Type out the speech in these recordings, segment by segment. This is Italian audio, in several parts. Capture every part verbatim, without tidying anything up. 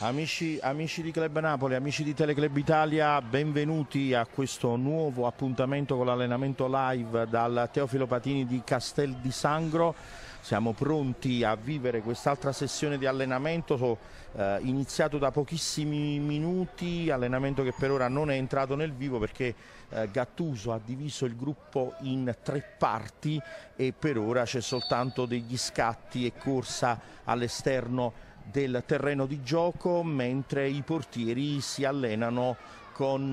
Amici, amici di Club Napoli, amici di Teleclub Italia, benvenuti a questo nuovo appuntamento con l'allenamento live dal Teofilo Patini di Castel di Sangro. Siamo pronti a vivere quest'altra sessione di allenamento, eh, iniziato da pochissimi minuti, allenamento che per ora non è entrato nel vivo perché eh, Gattuso ha diviso il gruppo in tre parti e per ora c'è soltanto degli scatti e corsa all'esterno del terreno di gioco, mentre i portieri si allenano con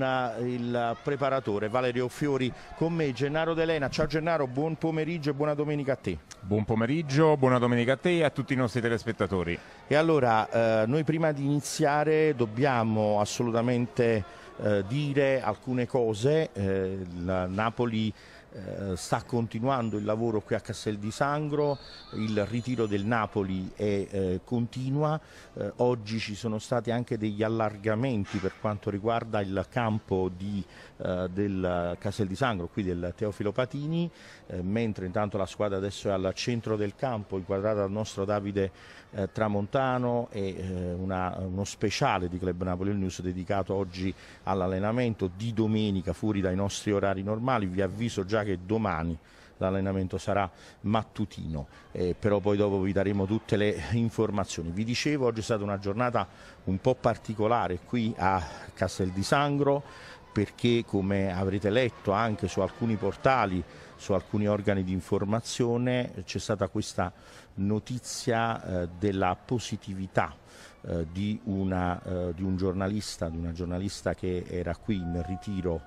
il preparatore Valerio Fiori. Con me Gennaro D'Elena. Ciao Gennaro, buon pomeriggio e buona domenica a te. Buon pomeriggio, buona domenica a te e a tutti i nostri telespettatori. E allora eh, noi prima di iniziare dobbiamo assolutamente eh, dire alcune cose. eh, il Napoli Eh, sta continuando il lavoro qui a Castel di Sangro, il ritiro del Napoli è, eh, continua, eh, oggi ci sono stati anche degli allargamenti per quanto riguarda il campo di, eh, del Castel di Sangro, qui del Teofilo Patini, eh, mentre intanto la squadra adesso è al centro del campo, inquadrata dal nostro Davide eh, Tramontano e eh, una, uno speciale di Club Napoli News dedicato oggi all'allenamento di domenica fuori dai nostri orari normali. Vi avviso già che domani l'allenamento sarà mattutino, eh, però poi dopo vi daremo tutte le informazioni. Vi dicevo, oggi è stata una giornata un po' particolare qui a Castel di Sangro, perché come avrete letto anche su alcuni portali, su alcuni organi di informazione, c'è stata questa notizia eh, della positività eh, di, una, eh, di un giornalista, di una giornalista che era qui in ritiro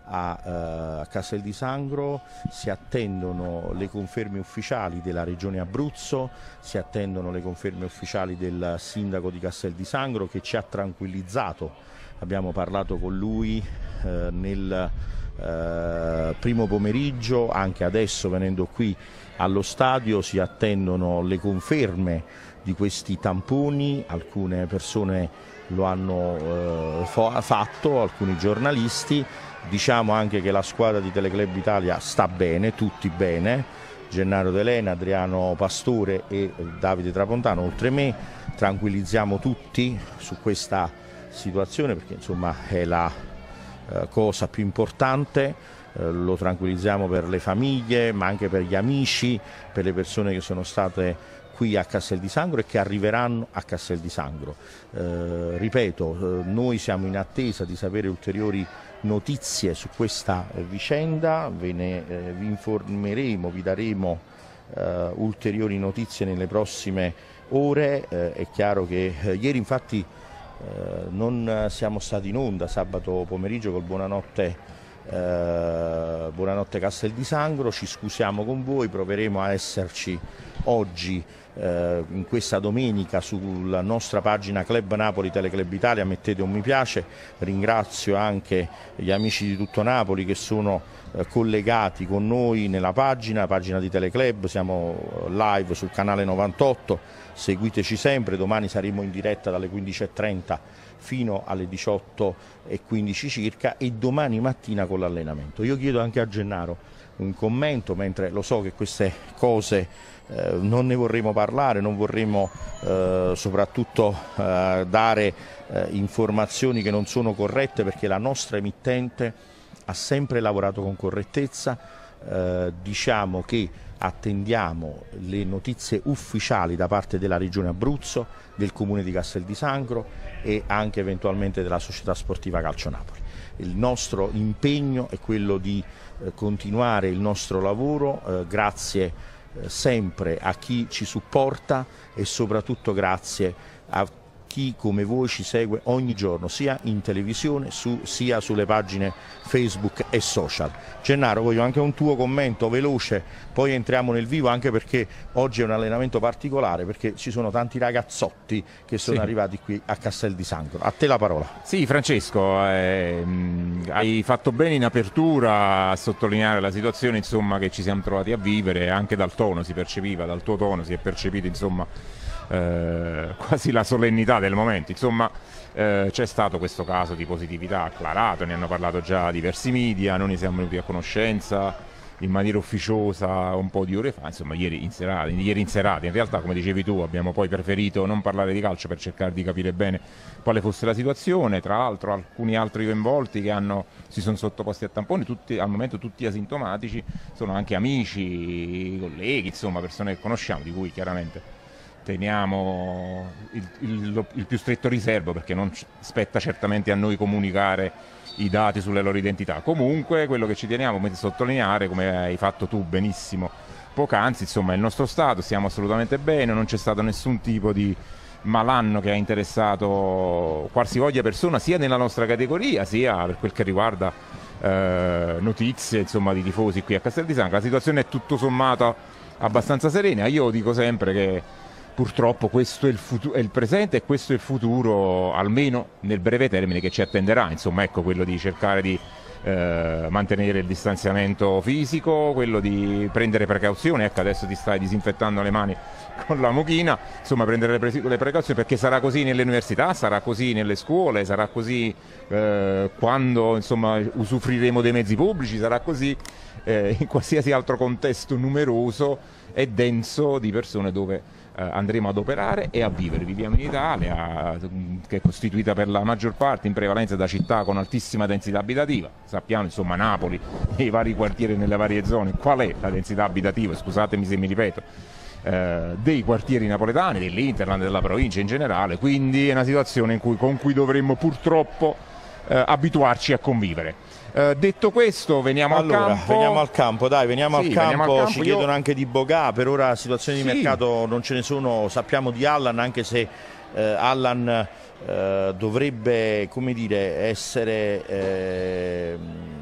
a, uh, Castel di Sangro. Si attendono le conferme ufficiali della Regione Abruzzo, si attendono le conferme ufficiali del sindaco di Castel di Sangro, che ci ha tranquillizzato. Abbiamo parlato con lui eh, nel eh, primo pomeriggio, anche adesso venendo qui allo stadio si attendono le conferme di questi tamponi. Alcune persone lo hanno eh, fatto, alcuni giornalisti. Diciamo anche che la squadra di Teleclub Italia sta bene, tutti bene, Gennaro D'Elena, Adriano Pastore e Davide Tramontano oltre me. Tranquillizziamo tutti su questa situazione perché insomma è la eh, cosa più importante, eh, lo tranquillizziamo per le famiglie ma anche per gli amici, per le persone che sono state qui a Castel di Sangro e che arriveranno a Castel di Sangro. Eh, ripeto, eh, noi siamo in attesa di sapere ulteriori notizie su questa eh, vicenda, ve ne eh, vi informeremo, vi daremo eh, ulteriori notizie nelle prossime ore. Eh, è chiaro che eh, ieri infatti eh, non siamo stati in onda sabato pomeriggio col Buonanotte Eh, Buonanotte Castel di Sangro, ci scusiamo con voi, proveremo a esserci oggi eh, in questa domenica sulla nostra pagina Club Napoli Teleclub Italia. Mettete un mi piace, ringrazio anche gli amici di tutto Napoli che sono eh, collegati con noi nella pagina, pagina di Teleclub. Siamo live sul canale novantotto, seguiteci sempre, domani saremo in diretta dalle quindici e trenta fino alle diciotto e quindici circa e domani mattina con l'allenamento. Io chiedo anche a Gennaro un commento, mentre lo so che queste cose eh, non ne vorremmo parlare, non vorremmo eh, soprattutto eh, dare eh, informazioni che non sono corrette, perché la nostra emittente ha sempre lavorato con correttezza. Eh, diciamo che attendiamo le notizie ufficiali da parte della Regione Abruzzo, del Comune di Castel di Sangro e anche eventualmente della Società Sportiva Calcio Napoli. Il nostro impegno è quello di eh, continuare il nostro lavoro, eh, grazie eh, sempre a chi ci supporta e soprattutto grazie a chi come voi ci segue ogni giorno, sia in televisione su, sia sulle pagine Facebook e social. Gennaro, voglio anche un tuo commento veloce, poi entriamo nel vivo, anche perché oggi è un allenamento particolare, perché ci sono tanti ragazzotti che sono sì. arrivati qui a Castel di Sangro. A te la parola. Sì, Francesco, eh, hai fatto bene in apertura a sottolineare la situazione insomma, che ci siamo trovati a vivere, anche dal tono si percepiva, dal tuo tono si è percepito insomma Eh, quasi la solennità del momento. Insomma eh, c'è stato questo caso di positività acclarato, ne hanno parlato già diversi media, noi ne siamo venuti a conoscenza in maniera ufficiosa un po' di ore fa, insomma ieri in serata, ieri in serata. In realtà, come dicevi tu, abbiamo poi preferito non parlare di calcio per cercare di capire bene quale fosse la situazione. Tra l'altro alcuni altri coinvolti che hanno, si sono sottoposti a tamponi, tutti, al momento tutti asintomatici, sono anche amici, colleghi, insomma persone che conosciamo, di cui chiaramente teniamo il, il, il più stretto riservo, perché non spetta certamente a noi comunicare i dati sulle loro identità. Comunque quello che ci teniamo come sottolineare, come hai fatto tu benissimo poc'anzi, insomma il nostro stato, stiamo assolutamente bene, non c'è stato nessun tipo di malanno che ha interessato qualsivoglia persona, sia nella nostra categoria sia per quel che riguarda eh, notizie insomma di tifosi qui a Castel di Sangro. La situazione è tutto sommato abbastanza serena. Io dico sempre che purtroppo questo è il, futuro, è il presente e questo è il futuro, almeno nel breve termine, che ci attenderà. Insomma, ecco, quello di cercare di eh, mantenere il distanziamento fisico, quello di prendere precauzioni. Ecco, adesso ti stai disinfettando le mani con la mochina, insomma prendere le, pre le precauzioni, perché sarà così nelle università, sarà così nelle scuole, sarà così eh, quando insomma usufruiremo dei mezzi pubblici, sarà così eh, in qualsiasi altro contesto numeroso e denso di persone dove Uh, andremo ad operare e a vivere. Viviamo in Italia, che è costituita per la maggior parte in prevalenza da città con altissima densità abitativa. Sappiamo insomma Napoli e i vari quartieri nelle varie zone qual è la densità abitativa, scusatemi se mi ripeto, uh, dei quartieri napoletani, dell'Interland, della provincia in generale, quindi è una situazione in cui, con cui dovremmo purtroppo uh, abituarci a convivere. Uh, detto questo, veniamo allora, al campo. Veniamo al campo, dai, veniamo, sì, al, campo. veniamo al campo. Ci Io... chiedono anche di Bogà, per ora situazioni di sì. mercato non ce ne sono, sappiamo di Allan, anche se eh, Allan eh, dovrebbe, come dire, essere eh,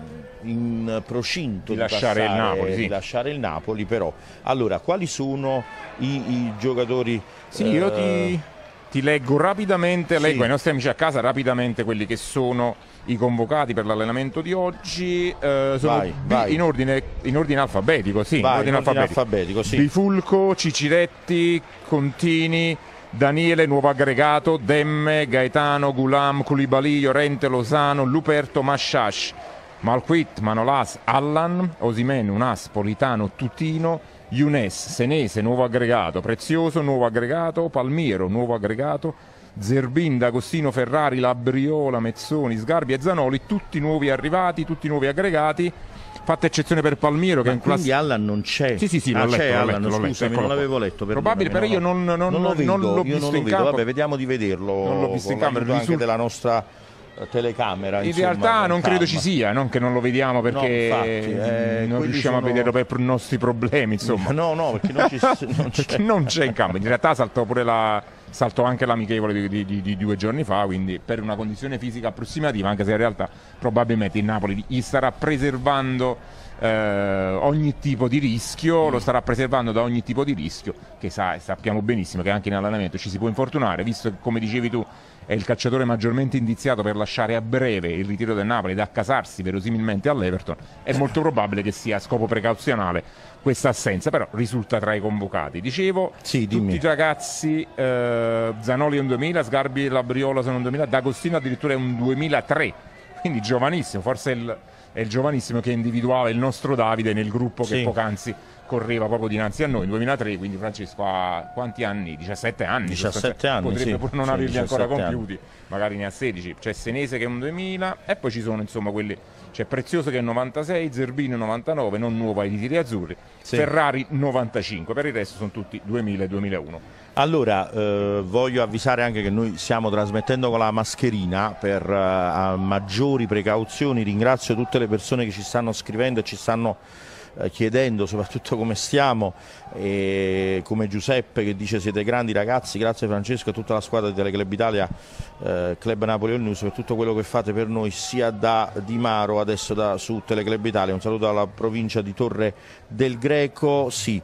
in procinto di, di, lasciare, passare, il Napoli, sì. di lasciare il Napoli, però. Allora, quali sono i, i giocatori? Sì, eh, io ti... Ti leggo rapidamente, sì. leggo ai nostri amici a casa rapidamente quelli che sono i convocati per l'allenamento di oggi. Eh, sono vai, vai. In, ordine, in ordine alfabetico, sì. Vai, in ordine, in ordine alfabetico. alfabetico sì. Bifulco, Ciciretti, Contini, Daniele, nuovo aggregato, Demme, Gaetano, Gulam, Koulibaly, Llorente, Lozano, Luperto, Masciash, Malquit, Manolas, Allan, Osimhen, Unas, Politano, Tutino, Younes, Senese, nuovo aggregato, Prezioso, nuovo aggregato, Palmiero, nuovo aggregato, Zerbin, D'Agostino, Ferrari, Labriola, Mezzoni, Sgarbi e Zanoli, tutti nuovi arrivati, tutti nuovi aggregati, fatta eccezione per Palmiero. Ma che in quindi class... Allan non c'è? Sì, sì, sì, ah, l'ho letto, c'è l'ho Allan, letto, scusami, letto, non l'avevo letto. Probabile, però io non, non, non lo vedo, non l'ho io visto non lo in vedo. campo. Vabbè, vediamo di vederlo. Non l'ho visto in campo. Risul... anche della nostra telecamera. In insomma, realtà non credo calma. ci sia, non che non lo vediamo perché no, infatti, eh, non riusciamo sono... a vederlo per i nostri problemi, insomma. No, no, perché non, ci, non c'è. non c'è in campo. In realtà saltò pure la saltò anche l'amichevole di, di, di, di due giorni fa, quindi per una condizione fisica approssimativa, anche se in realtà probabilmente il Napoli gli starà preservando eh, ogni tipo di rischio, mm. lo starà preservando da ogni tipo di rischio, che sa, sappiamo benissimo che anche in allenamento ci si può infortunare, visto che, come dicevi tu, è il calciatore maggiormente indiziato per lasciare a breve il ritiro del Napoli ed accasarsi verosimilmente all'Everton. È molto probabile che sia a scopo precauzionale questa assenza, però risulta tra i convocati. Dicevo, sì, tutti i ragazzi, eh, Zanoli è un duemila, Sgarbi e Labriola sono un duemila, D'Agostino addirittura è un duemilatré, quindi giovanissimo, forse è il, è il giovanissimo che individuava il nostro Davide nel gruppo che sì. poc'anzi correva proprio dinanzi a noi, duemilatré, quindi Francesco ha quanti anni? diciassette anni. diciassette anni, potrebbe sì. pure non sì, averli ancora compiuti, anni. magari ne ha sedici. C'è Senese che è un duemila e poi ci sono insomma quelli, c'è Prezioso che è novantasei, Zerbino novantanove, non nuovo ai tiri azzurri, sì. Ferrari novantacinque, per il resto sono tutti duemila e duemilauno. Allora, eh, voglio avvisare anche che noi stiamo trasmettendo con la mascherina per uh, maggiori precauzioni. Ringrazio tutte le persone che ci stanno scrivendo e ci stanno eh, chiedendo soprattutto come stiamo, e come Giuseppe che dice siete grandi ragazzi, grazie Francesco e tutta la squadra di Teleclub Italia, eh, Club Napoli All News, per tutto quello che fate per noi sia da Di Maro adesso da, su Teleclub Italia. Un saluto alla provincia di Torre del Greco, sì.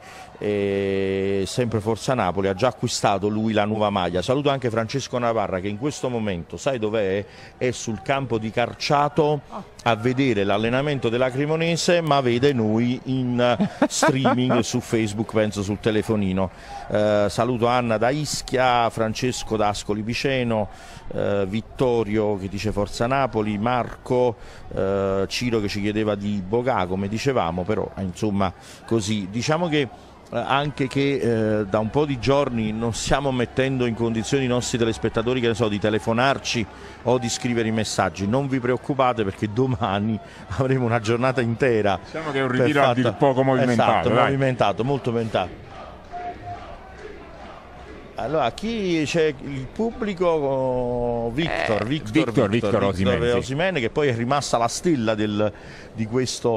E sempre Forza Napoli, ha già acquistato lui la nuova maglia. Saluto anche Francesco Navarra che in questo momento, sai dov'è? È sul campo di Carciato a vedere l'allenamento della Cremonese, ma vede noi in streaming su Facebook, penso sul telefonino. Eh, saluto Anna da Ischia, Francesco da Ascoli Piceno, eh, Vittorio che dice Forza Napoli, Marco, eh, Ciro che ci chiedeva di Bogà, come dicevamo, però insomma così. Diciamo che anche che eh, da un po' di giorni non stiamo mettendo in condizioni i nostri telespettatori, che ne so, di telefonarci o di scrivere i messaggi. Non vi preoccupate, perché domani avremo una giornata intera. Diciamo che è un ritiro a dir poco movimentato. Esatto, dai. movimentato, molto movimentato. Allora, chi c'è? Il pubblico, Victor, eh, Victor, Victor, Victor, Victor Osimhen, sì. Osimhen, che poi è rimasta la stella del, di questo...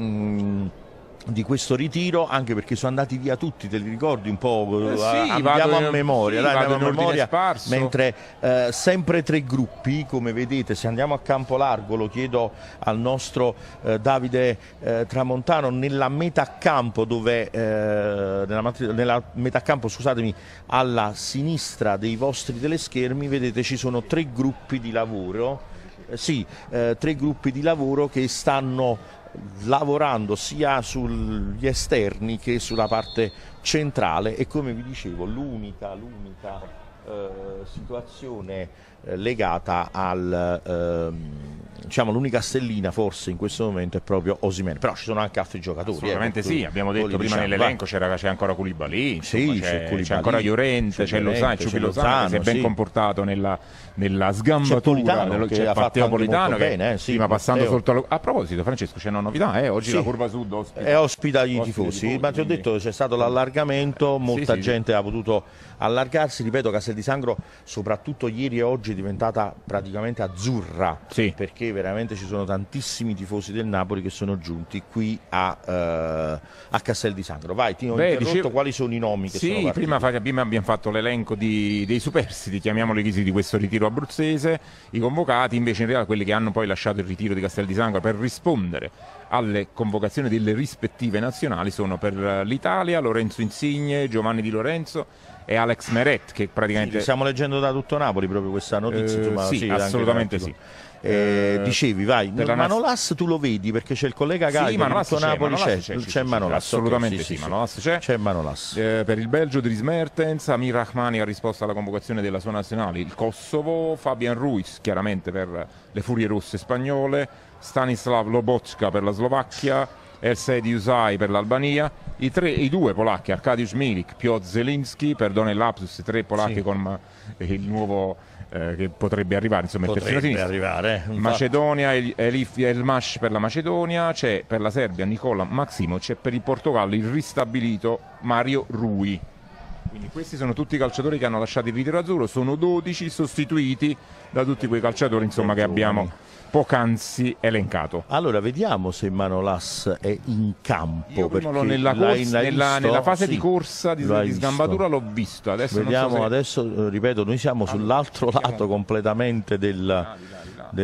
Mh, di questo ritiro, anche perché sono andati via tutti, te li ricordi un po'? Eh sì, andiamo in, a memoria, sì, dai, andiamo a memoria, sparso. mentre eh, sempre tre gruppi, come vedete. Se andiamo a campo largo, lo chiedo al nostro eh, Davide eh, Tramontano, nella metà campo dove eh, nella, nella metà campo, scusatemi, alla sinistra dei vostri teleschermi, vedete ci sono tre gruppi di lavoro, eh, sì, eh, tre gruppi di lavoro che stanno lavorando sia sugli esterni che sulla parte centrale, e come vi dicevo l'unica, l'unica eh, situazione eh, legata al eh, diciamo l'unica stellina forse in questo momento è proprio Osimhen, però ci sono anche altri giocatori. Assolutamente eh, sì, abbiamo detto prima diciamo, nell'elenco c'era, c'è ancora Koulibaly, sì, c'è, c'è, c'è ancora Llorente, c'è Lozano, c'è Lozano, che si è ben sì. comportato nella, nella sgambatura, dello, c'è Matteo Politano che bene, eh, sì, prima passando Matteo. sotto la... A proposito, Francesco, c'è una novità, eh? Oggi sì. la Curva Sud ospita, è ospita i ospita tifosi, tifosi, ma ti ho detto c'è stato l'allargamento, molta sì, sì, gente sì. ha potuto allargarsi. Ripeto, Castel di Sangro soprattutto ieri e oggi è diventata praticamente azzurra, sì. perché veramente ci sono tantissimi tifosi del Napoli che sono giunti qui a, eh, a Castel di Sangro. Vai, ti ho Beh, interrotto, dicevo... quali sono i nomi che sì, sono partiti? Prima, prima abbiamo fatto l'elenco di, dei superstiti, chiamiamoli così, di questo ritiro abruzzese, i convocati. Invece in realtà quelli che hanno poi lasciato il ritiro di Castel di Sangro per rispondere alle convocazioni delle rispettive nazionali sono per l'Italia Lorenzo Insigne, Giovanni Di Lorenzo e Alex Meret, che praticamente... Sì, stiamo leggendo da tutto Napoli proprio questa notizia. Eh, insomma, sì, sì, assolutamente sì. Eh, dicevi, vai, per Manolas tu lo vedi perché c'è il collega Gaio, sì, Manolas tutto c'è, Napoli Manolas c'è, c'è, c'è, c'è, c'è Manolas, assolutamente okay, sì, sì, sì, Manolas c'è. C'è Manolas. Eh, per il Belgio Dries Mertens, Amir Rahmani ha risposto alla convocazione della sua nazionale, il Kosovo, Fabian Ruiz chiaramente per le Furie Rosse spagnole, Stanislav Lobotka per la Slovacchia, Elsedi Usai per l'Albania, i, tre, i due polacchi, Arkadiusz Milik, Piotr Zelinski, perdone il lapsus, tre polacchi sì. con eh, il nuovo eh, che potrebbe arrivare, insomma il terzino sinistro. Arrivare, eh, Macedonia, Elif Elmash per la Macedonia, c'è per la Serbia Nikola Maximovic, c'è per il Portogallo il ristabilito Mario Rui. Quindi questi sono tutti i calciatori che hanno lasciato il ritiro azzurro, sono dodici sostituiti da tutti quei calciatori insomma, che abbiamo poc'anzi elencato. Allora vediamo se Manolas è in campo. Io perché nella, corsa, nella, nella fase sì, di corsa di, di sgambatura l'ho visto. Adesso vediamo, non so se... adesso ripeto, noi siamo allora, sull'altro lato siamo... completamente del, là, di là, di là.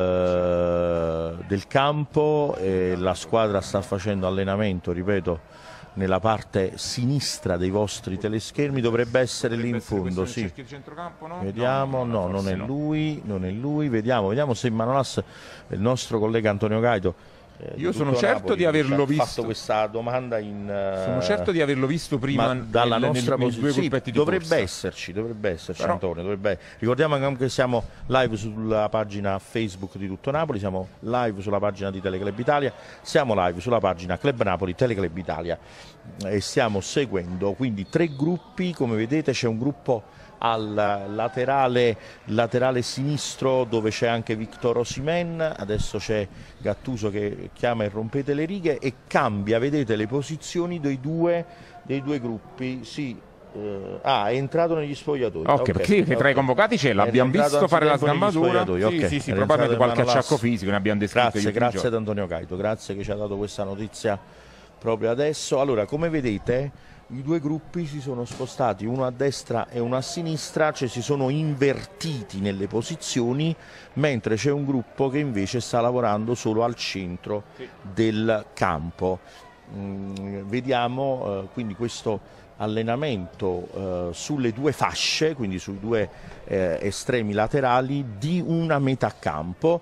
Del, del campo, e la squadra sta facendo allenamento, ripeto, nella parte sinistra dei vostri teleschermi, dovrebbe essere lì in fondo, sì. Centrocampo, no? Vediamo, no, no, no non è no. lui, non è lui, vediamo, vediamo se Manolas, il nostro collega Antonio Gaito, eh, io sono certo Napoli, di averlo visto. fatto questa domanda in uh, sono certo di averlo visto prima dalla nel, nostra nel, nel posizione. Sì, dovrebbe corsa. esserci, dovrebbe esserci Però... Antonio, dovrebbe... ricordiamo anche che siamo live sulla pagina Facebook di Tutto Napoli, siamo live sulla pagina di Teleclub Italia, siamo live sulla pagina Club Napoli Teleclub Italia e stiamo seguendo quindi tre gruppi. Come vedete c'è un gruppo al laterale, laterale sinistro dove c'è anche Victor Osimhen, adesso c'è Gattuso che chiama e rompete le righe e cambia, vedete, le posizioni dei due, dei due gruppi. Sì, eh, ah, è entrato negli spogliatoi. Ok, okay perché okay. Tra i convocati c'è, l'abbiamo visto fare la sgambatura. Sì, okay. sì, sì, probabilmente qualche acciacco fisico, ne abbiamo descritto. Grazie, grazie ad Antonio Gaito, grazie che ci ha dato questa notizia proprio adesso. Allora, come vedete, i due gruppi si sono spostati, uno a destra e uno a sinistra, cioè si sono invertiti nelle posizioni, mentre c'è un gruppo che invece sta lavorando solo al centro sì. del campo. Mm, vediamo eh, quindi questo allenamento eh, sulle due fasce, quindi sui due eh, estremi laterali di una metà campo.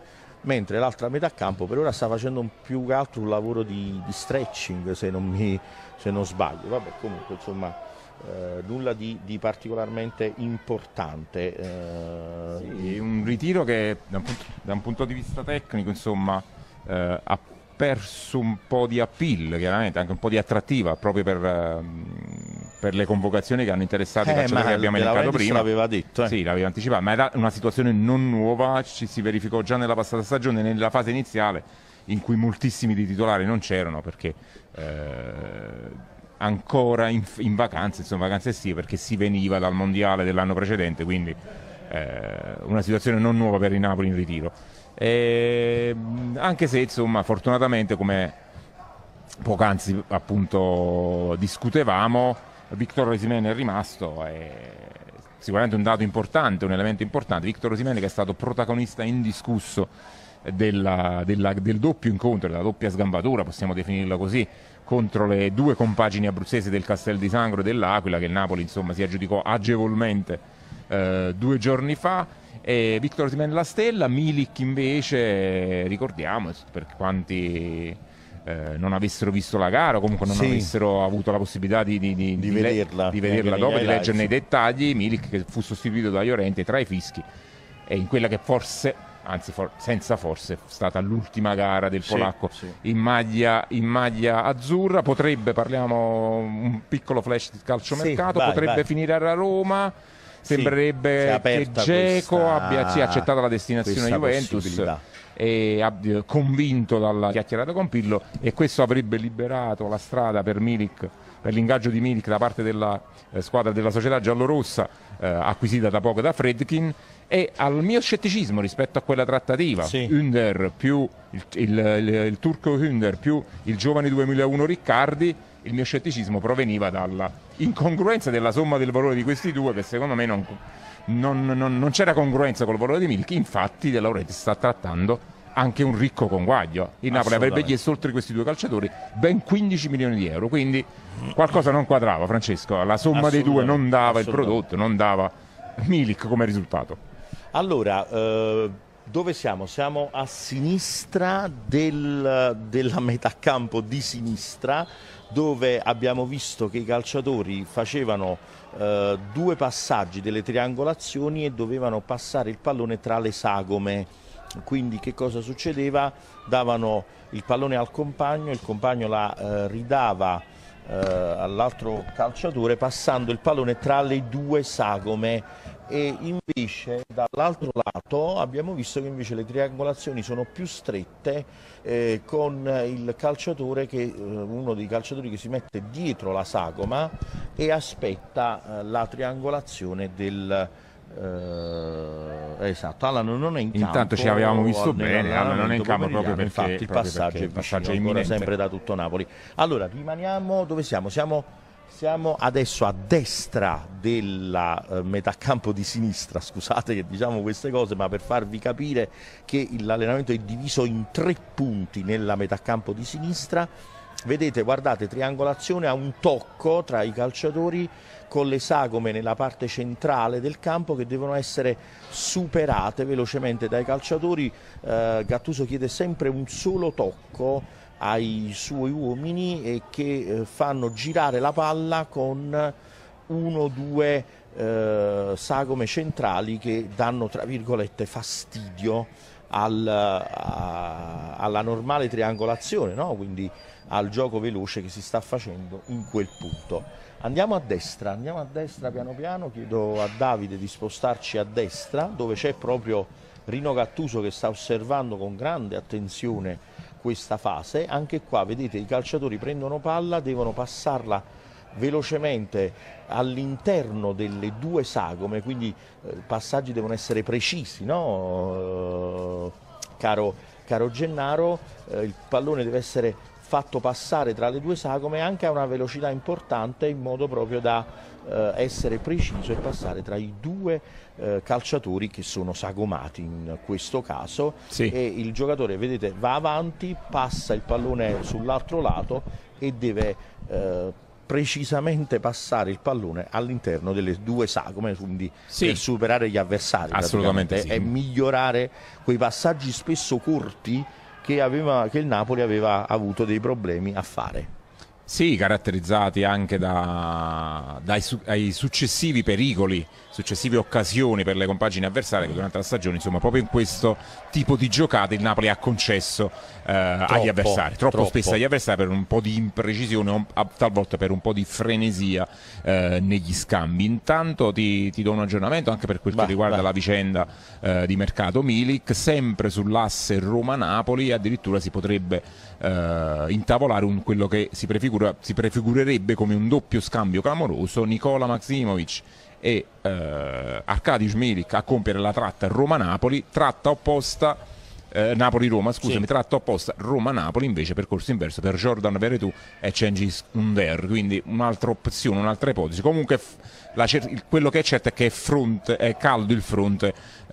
mentre l'altra metà campo per ora sta facendo un più che altro un lavoro di, di stretching, se non, mi, se non sbaglio. Vabbè, comunque insomma eh, nulla di, di particolarmente importante. Eh. Sì, un ritiro che da un punto, da un punto di vista tecnico insomma eh, ha perso un po' di appeal, chiaramente anche un po' di attrattiva proprio per, per le convocazioni che hanno interessato eh, i calciatori che abbiamo elencato prima. L'aveva detto, eh. Sì, l'aveva anticipato, ma era una situazione non nuova, ci si verificò già nella passata stagione, nella fase iniziale in cui moltissimi di titolari non c'erano perché eh, ancora in, in vacanze, insomma vacanze estive, perché si veniva dal mondiale dell'anno precedente, quindi eh, una situazione non nuova per il Napoli in ritiro. E, anche se insomma fortunatamente, come poc'anzi appunto discutevamo, Victor Osimhen è rimasto, è sicuramente un dato importante, un elemento importante. Victor Osimhen che è stato protagonista indiscusso della, della, del doppio incontro, della doppia sgambatura, possiamo definirla così, contro le due compagini abruzzesi del Castel di Sangro e dell'Aquila, che il Napoli insomma si aggiudicò agevolmente eh, due giorni fa. E Victor Osimhen la stella, Milik invece, ricordiamo, per quanti eh, non avessero visto la gara o comunque non sì. avessero avuto la possibilità di, di, di, di di vederla, di vederla dopo, di leggerne i dettagli. Milik che fu sostituito da Llorente tra i fischi e in quella che forse, anzi for, senza forse, è stata l'ultima gara del polacco sì, sì. In, maglia, in maglia azzurra. Potrebbe, parliamo un piccolo flash di calciomercato, sì, potrebbe vai. finire a Roma. Sembrerebbe sì, che Dzeko abbia sì, accettato la destinazione Juventus e abbia convinto dalla chiacchierata con Pirlo, e questo avrebbe liberato la strada per Milik, per l'ingaggio di Milik da parte della eh, squadra della società giallorossa eh, acquisita da poco da Fredkin. E al mio scetticismo rispetto a quella trattativa, sì. Ünder più il, il, il, il turco Ünder più il giovane duemilauno Riccardi, il mio scetticismo proveniva dalla incongruenza della somma del valore di questi due, che secondo me non, non, non, non c'era congruenza col valore di Milik. Infatti De Laurentiis sta trattando anche un ricco conguaglio. Il Napoli avrebbe chiesto oltre questi due calciatori ben quindici milioni di euro, quindi qualcosa non quadrava, Francesco, la somma dei due non dava il prodotto, non dava Milik come risultato. Allora, eh, dove siamo? Siamo a sinistra del, della metà campo di sinistra, dove abbiamo visto che i calciatori facevano eh, due passaggi delle triangolazioni e dovevano passare il pallone tra le sagome. Quindi che cosa succedeva? Davano il pallone al compagno, il compagno la eh, ridava eh, all'altro calciatore passando il pallone tra le due sagome. E invece dall'altro lato abbiamo visto che invece le triangolazioni sono più strette, eh, con il calciatore che, eh, uno dei calciatori che si mette dietro la sagoma e aspetta eh, la triangolazione del eh, esatto. Alan non è in campo. Intanto ci avevamo visto bene, Alan non è in campo proprio perché infatti il proprio passaggio è, il passaggio vicino, è imminente. sempre da tutto Napoli. Allora rimaniamo dove siamo? Siamo Siamo adesso a destra della eh, metà campo di sinistra, scusate che diciamo queste cose, ma per farvi capire che l'allenamento è diviso in tre punti nella metà campo di sinistra. Vedete, guardate, triangolazione a un tocco tra i calciatori con le sagome nella parte centrale del campo che devono essere superate velocemente dai calciatori. eh, Gattuso chiede sempre un solo tocco ai suoi uomini e che eh, fanno girare la palla con uno o due eh, sagome centrali che danno tra virgolette fastidio al, a, alla normale triangolazione, no? Quindi al gioco veloce che si sta facendo in quel punto. Andiamo a destra, andiamo a destra piano piano, chiedo a Davide di spostarci a destra dove c'è proprio Rino Gattuso che sta osservando con grande attenzione questa fase. Anche qua vedete i calciatori prendono palla, devono passarla velocemente all'interno delle due sagome, quindi eh, i passaggi devono essere precisi, no? Eh, caro, caro Gennaro, eh, il pallone deve essere fatto passare tra le due sagome anche a una velocità importante in modo proprio da eh, essere preciso e passare tra i due eh, calciatori che sono sagomati in questo caso. Sì. E il giocatore, vedete, va avanti, passa il pallone sull'altro lato e deve eh, precisamente passare il pallone all'interno delle due sagome, quindi sì, per superare gli avversari, assolutamente sì, e migliorare quei passaggi spesso corti che, aveva, che il Napoli aveva avuto dei problemi a fare. Sì, caratterizzati anche da, dai su, ai successivi pericoli, successive occasioni per le compagini avversarie che durante la stagione, insomma, proprio in questo tipo di giocate il Napoli ha concesso eh, troppo, agli avversari, troppo, troppo spesso agli avversari, per un po' di imprecisione, talvolta per un po' di frenesia eh, negli scambi. Intanto ti, ti do un aggiornamento anche per quel che bah, riguarda bah. la vicenda eh, di mercato Milik, sempre sull'asse Roma-Napoli, addirittura si potrebbe eh, intavolare un, quello che si prefigura si prefigurerebbe come un doppio scambio clamoroso: Nikola Maksimovic e eh, Arkadiusz Milik a compiere la tratta Roma-Napoli, tratta opposta eh, Napoli-Roma, scusami, sì. tratta opposta Roma-Napoli invece percorso inverso per Jordan Veretout e Cengiz Under, quindi un'altra opzione, un'altra ipotesi. Comunque la, quello che è certo è che è, fronte, è caldo il fronte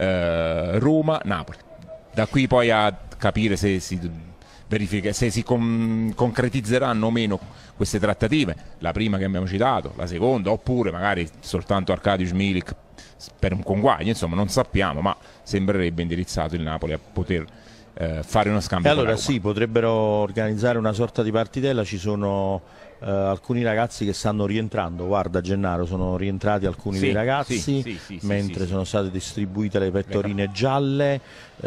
eh, Roma-Napoli, da qui poi a capire se si verifica se si con, concretizzeranno o meno queste trattative, la prima che abbiamo citato, la seconda, oppure magari soltanto Arkadiusz Milik per un conguaglio, insomma non sappiamo, ma sembrerebbe indirizzato il Napoli a poter eh, fare uno scambio. E allora sì, potrebbero organizzare una sorta di partitella, ci sono eh, alcuni ragazzi che stanno rientrando, guarda Gennaro, sono rientrati alcuni sì, dei ragazzi, sì, sì, sì, mentre sì, sì, sono state distribuite le pettorine gialle eh,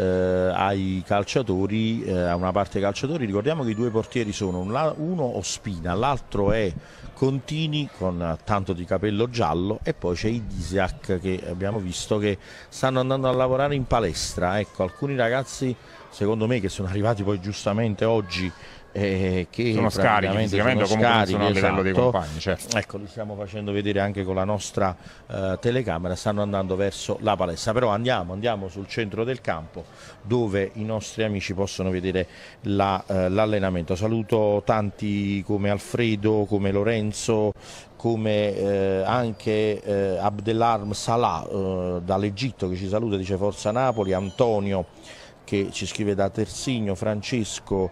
ai calciatori, eh, a una parte dei calciatori. Ricordiamo che i due portieri sono uno Ospina, l'altro è Contini con tanto di capello giallo, e poi c'è Idiziak che abbiamo visto che stanno andando a lavorare in palestra. Ecco, alcuni ragazzi secondo me che sono arrivati poi giustamente oggi eh, che sono scarichi fisicamente, sono comunque scarichi, sono a livello esatto. dei compagni, certo. Ecco, li stiamo facendo vedere anche con la nostra eh, telecamera, stanno andando verso la palestra. Però andiamo, andiamo sul centro del campo dove i nostri amici possono vedere la, eh, l'allenamento. Saluto tanti come Alfredo, come Lorenzo, come eh, anche eh, Abdelarm Salah eh, dall'Egitto che ci saluta, dice Forza Napoli, Antonio che ci scrive da Tersigno, Francesco,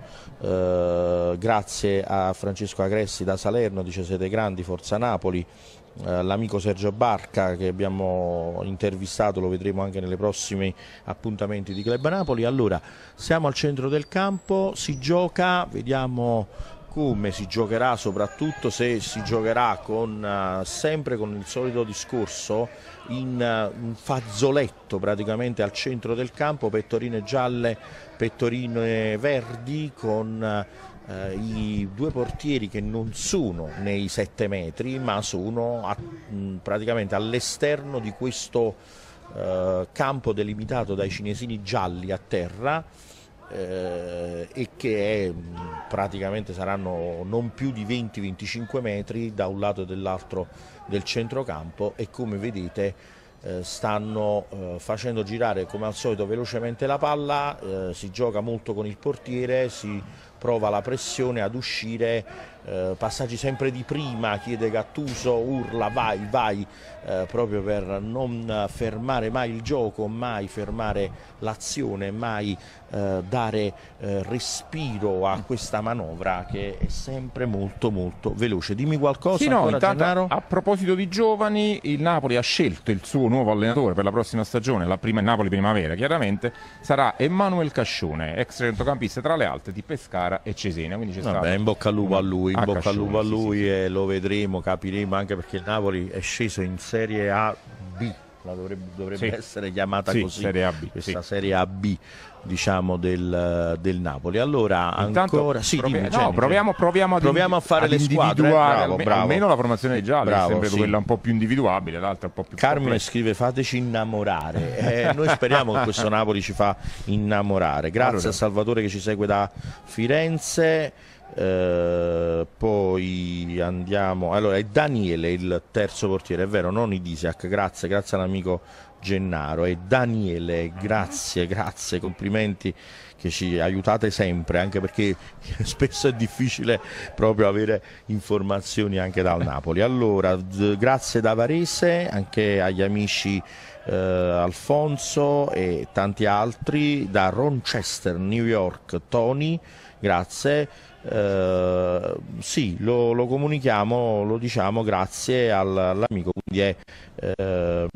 eh, grazie a Francesco Agressi da Salerno, dice siete grandi, Forza Napoli, eh, l'amico Sergio Barca che abbiamo intervistato, lo vedremo anche nei prossimi appuntamenti di Club Napoli. Allora, siamo al centro del campo, si gioca, vediamo come si giocherà, soprattutto se si giocherà con, uh, sempre con il solito discorso in uh, un fazzoletto praticamente al centro del campo, pettorine gialle, pettorine verdi, con uh, i due portieri che non sono nei sette metri ma sono a, mh, praticamente all'esterno di questo uh, campo delimitato dai cinesini gialli a terra. Eh, e che è, praticamente saranno non più di venti venticinque metri da un lato e dall'altro del centrocampo, e come vedete eh, stanno eh, facendo girare come al solito velocemente la palla, eh, si gioca molto con il portiere, si prova la pressione ad uscire, eh, passaggi sempre di prima, chiede Gattuso, urla vai vai, eh, proprio per non fermare mai il gioco, mai fermare l'azione, mai eh, dare eh, respiro a questa manovra che è sempre molto molto veloce. Dimmi qualcosa. Sì, no, ancora, intanto, Gennaro? A proposito di giovani, il Napoli ha scelto il suo nuovo allenatore per la prossima stagione, la prima Napoli primavera chiaramente, sarà Emanuel Cascione, ex centrocampista tra le altre di Pescara e Cesena. Quindi c'è Vabbè, stato in bocca al lupo a lui, in a bocca Cascione, al lupo a lui, sì, sì, e lo vedremo, capiremo, anche perché il Napoli è sceso in Serie A B, la dovrebbe, dovrebbe sì. essere chiamata sì, così, Serie A B, questa sì. Serie A B diciamo del, del Napoli. Allora Intanto, ancora sì, provi- dimmi, no, Jenny, proviamo, proviamo, ad, proviamo a fare ad le squadre, individuare bravo, alme- bravo. almeno la formazione dei gialli, Bravo, è sempre sì. quella un po' più individuabile, l'altra un po' più Carmine complessa. scrive fateci innamorare, eh, noi speriamo che questo Napoli ci fa innamorare. Grazie allora. a Salvatore che ci segue da Firenze. Eh, poi andiamo, allora è Daniele il terzo portiere, è vero, non Idiziak, grazie, grazie all'amico Gennaro, è Daniele, grazie, grazie, complimenti che ci aiutate sempre, anche perché spesso è difficile proprio avere informazioni anche dal Napoli. Allora, grazie da Varese, anche agli amici eh, Alfonso e tanti altri, da Rochester, New York, Tony, grazie. eh, sì, lo, lo comunichiamo, lo diciamo grazie al, all'amico, quindi è, eh,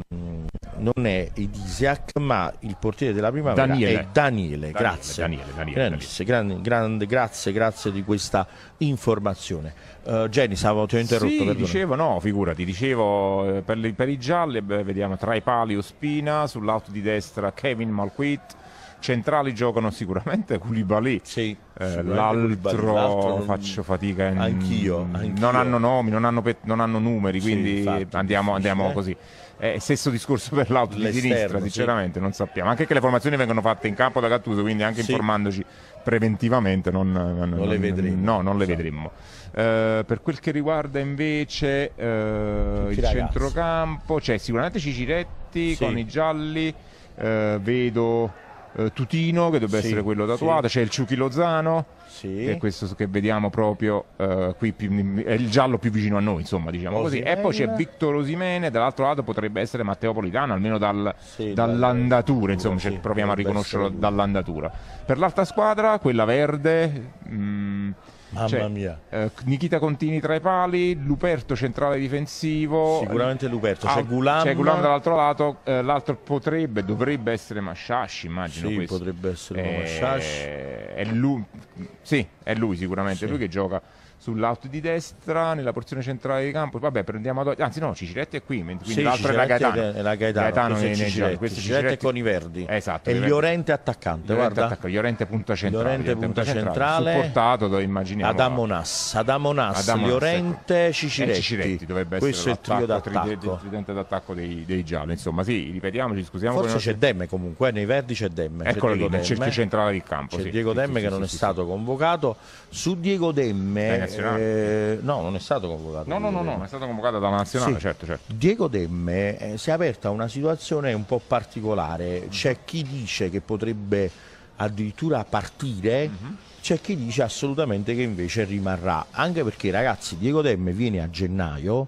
non è Idisiak ma il portiere della Primavera Daniele. è Daniele, grazie, Daniele, Daniele, Grandissimo, grande, grande, grazie, grazie di questa informazione. Uh, Jenny, stavo, ti ho interrotto. Sì, perdona. dicevo, no, figurati, dicevo eh, per, le, per i gialli, beh, vediamo tra i pali Ospina, sull'auto di destra Kevin Malquit, centrali giocano sicuramente Koulibaly, sì, eh, l'altro, l'altro faccio fatica, in, anch'io, anch'io non hanno nomi, non hanno, non hanno numeri, sì, quindi infatti, andiamo, andiamo così. Eh, stesso discorso per l'auto di sinistra, sinceramente sì. Non sappiamo, anche che le formazioni vengono fatte in campo da Gattuso, quindi anche sì. informandoci preventivamente non, non, non, non le vedremo, no, non le so. vedremo. Uh, per quel che riguarda invece uh, il ragazzi. centrocampo, c'è sicuramente Ciciretti sì. con i gialli, uh, vedo uh, Tutino che dovrebbe sì. essere quello tatuato, sì. c'è il Ciuchi Lozano, sì. che è questo che vediamo proprio uh, qui, più, è il giallo più vicino a noi, insomma, diciamo Osimene. Così. E poi c'è Victor Osimene, dall'altro lato potrebbe essere Matteo Politano, almeno dal, sì, dall'andatura, insomma, sì, cioè, proviamo a riconoscerlo dall'andatura. Per l'altra squadra, quella verde... Mh, Mamma cioè, mia, eh, Nikita Contini tra i pali, Luperto centrale difensivo. Sicuramente Luperto, c'è Gulam. C'è Gulam dall'altro lato, eh, l'altro potrebbe, dovrebbe essere Masciasci, immagino. Sì, questo. potrebbe essere eh, Masciasci. È lui, sì, è lui sicuramente, sì. È lui che gioca sull'auto di destra, nella porzione centrale di campo. Vabbè, prendiamo ad... anzi no, Ciciretti è qui, quindi sì, l'altro è la Gaetano. È la Gaetano, Gaetano questo è Ciciretti, questo Ciciretti con i verdi. Esatto. E Llorente attaccante, Llorente guarda. Attacca, Llorente punta centrale. Llorente punta centrale. Supportato, da, immaginiamo. Adamo Nas, Adamo Nas, Adamo Llorente, ecco. Ciciretti. Ciciretti dovrebbe questo essere è il trio d'attacco. Il tridente d'attacco dei, dei gialli, insomma, sì, ripetiamoci, scusiamo. Forse nostri... c'è Demme comunque, nei verdi c'è Demme. Eccolo lì, nel cerchio centrale del campo. C'è sì, Diego sì, Demme sì, che sì, non sì, è stato convocato. Su Diego Demme, eh, no, non è stato convocato. No, no, no, no, è stato convocato dalla nazionale, sì. certo, certo. Diego Demme eh, si è aperta una situazione un po' particolare. C'è chi dice che potrebbe addirittura partire, mm-hmm. c'è chi dice assolutamente che invece rimarrà. Anche perché, ragazzi, Diego Demme viene a gennaio,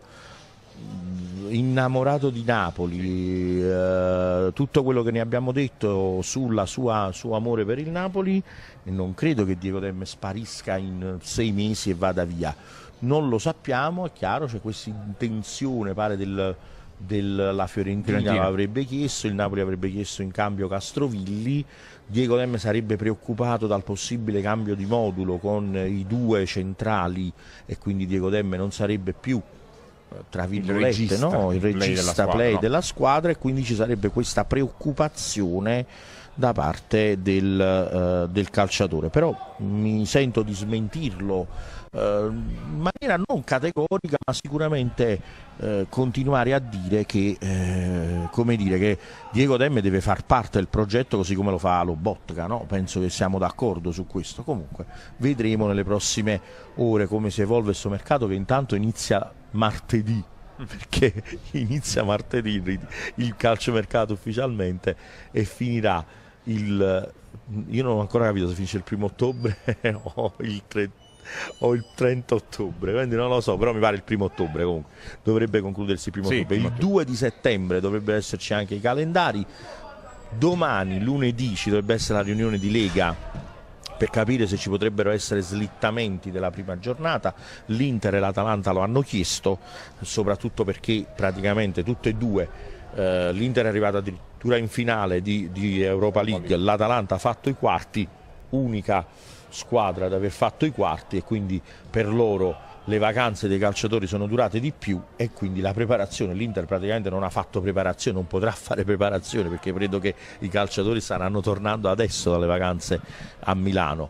innamorato di Napoli, eh, tutto quello che ne abbiamo detto sulla sua suo amore per il Napoli, non credo che Diego Demme sparisca in sei mesi e vada via. Non lo sappiamo, è chiaro, c'è questa intenzione, pare del, della Fiorentina, Fiorentina avrebbe chiesto, il Napoli avrebbe chiesto in cambio Castrovilli. Diego Demme sarebbe preoccupato dal possibile cambio di modulo con i due centrali e quindi Diego Demme non sarebbe più, tra virgolette, il regista, no? il regista play, della squadra, play no? della squadra, e quindi ci sarebbe questa preoccupazione da parte del, uh, del calciatore. Però mi sento di smentirlo uh, in maniera non categorica, ma sicuramente uh, continuare a dire che, uh, come dire, che Diego Demme deve far parte del progetto, così come lo fa Lobotka, no? Penso che siamo d'accordo su questo. Comunque vedremo nelle prossime ore come si evolve questo mercato, che intanto inizia martedì, perché inizia martedì il calciomercato ufficialmente e finirà il, io non ho ancora capito se finisce il primo ottobre o il, tre, o il trenta ottobre, quindi non lo so, però mi pare il primo ottobre. Comunque dovrebbe concludersi il primo sì, ottobre. Il due di settembre dovrebbero esserci anche i calendari. Domani, lunedì, ci dovrebbe essere la riunione di Lega per capire se ci potrebbero essere slittamenti della prima giornata. L'Inter e l'Atalanta lo hanno chiesto, soprattutto perché praticamente tutte e due, eh, l'Inter è arrivata addirittura in finale di, di Europa League, l'Atalanta ha fatto i quarti, unica squadra ad aver fatto i quarti, e quindi per loro le vacanze dei calciatori sono durate di più e quindi la preparazione, l'Inter praticamente non ha fatto preparazione, non potrà fare preparazione perché credo che i calciatori staranno tornando adesso dalle vacanze a Milano.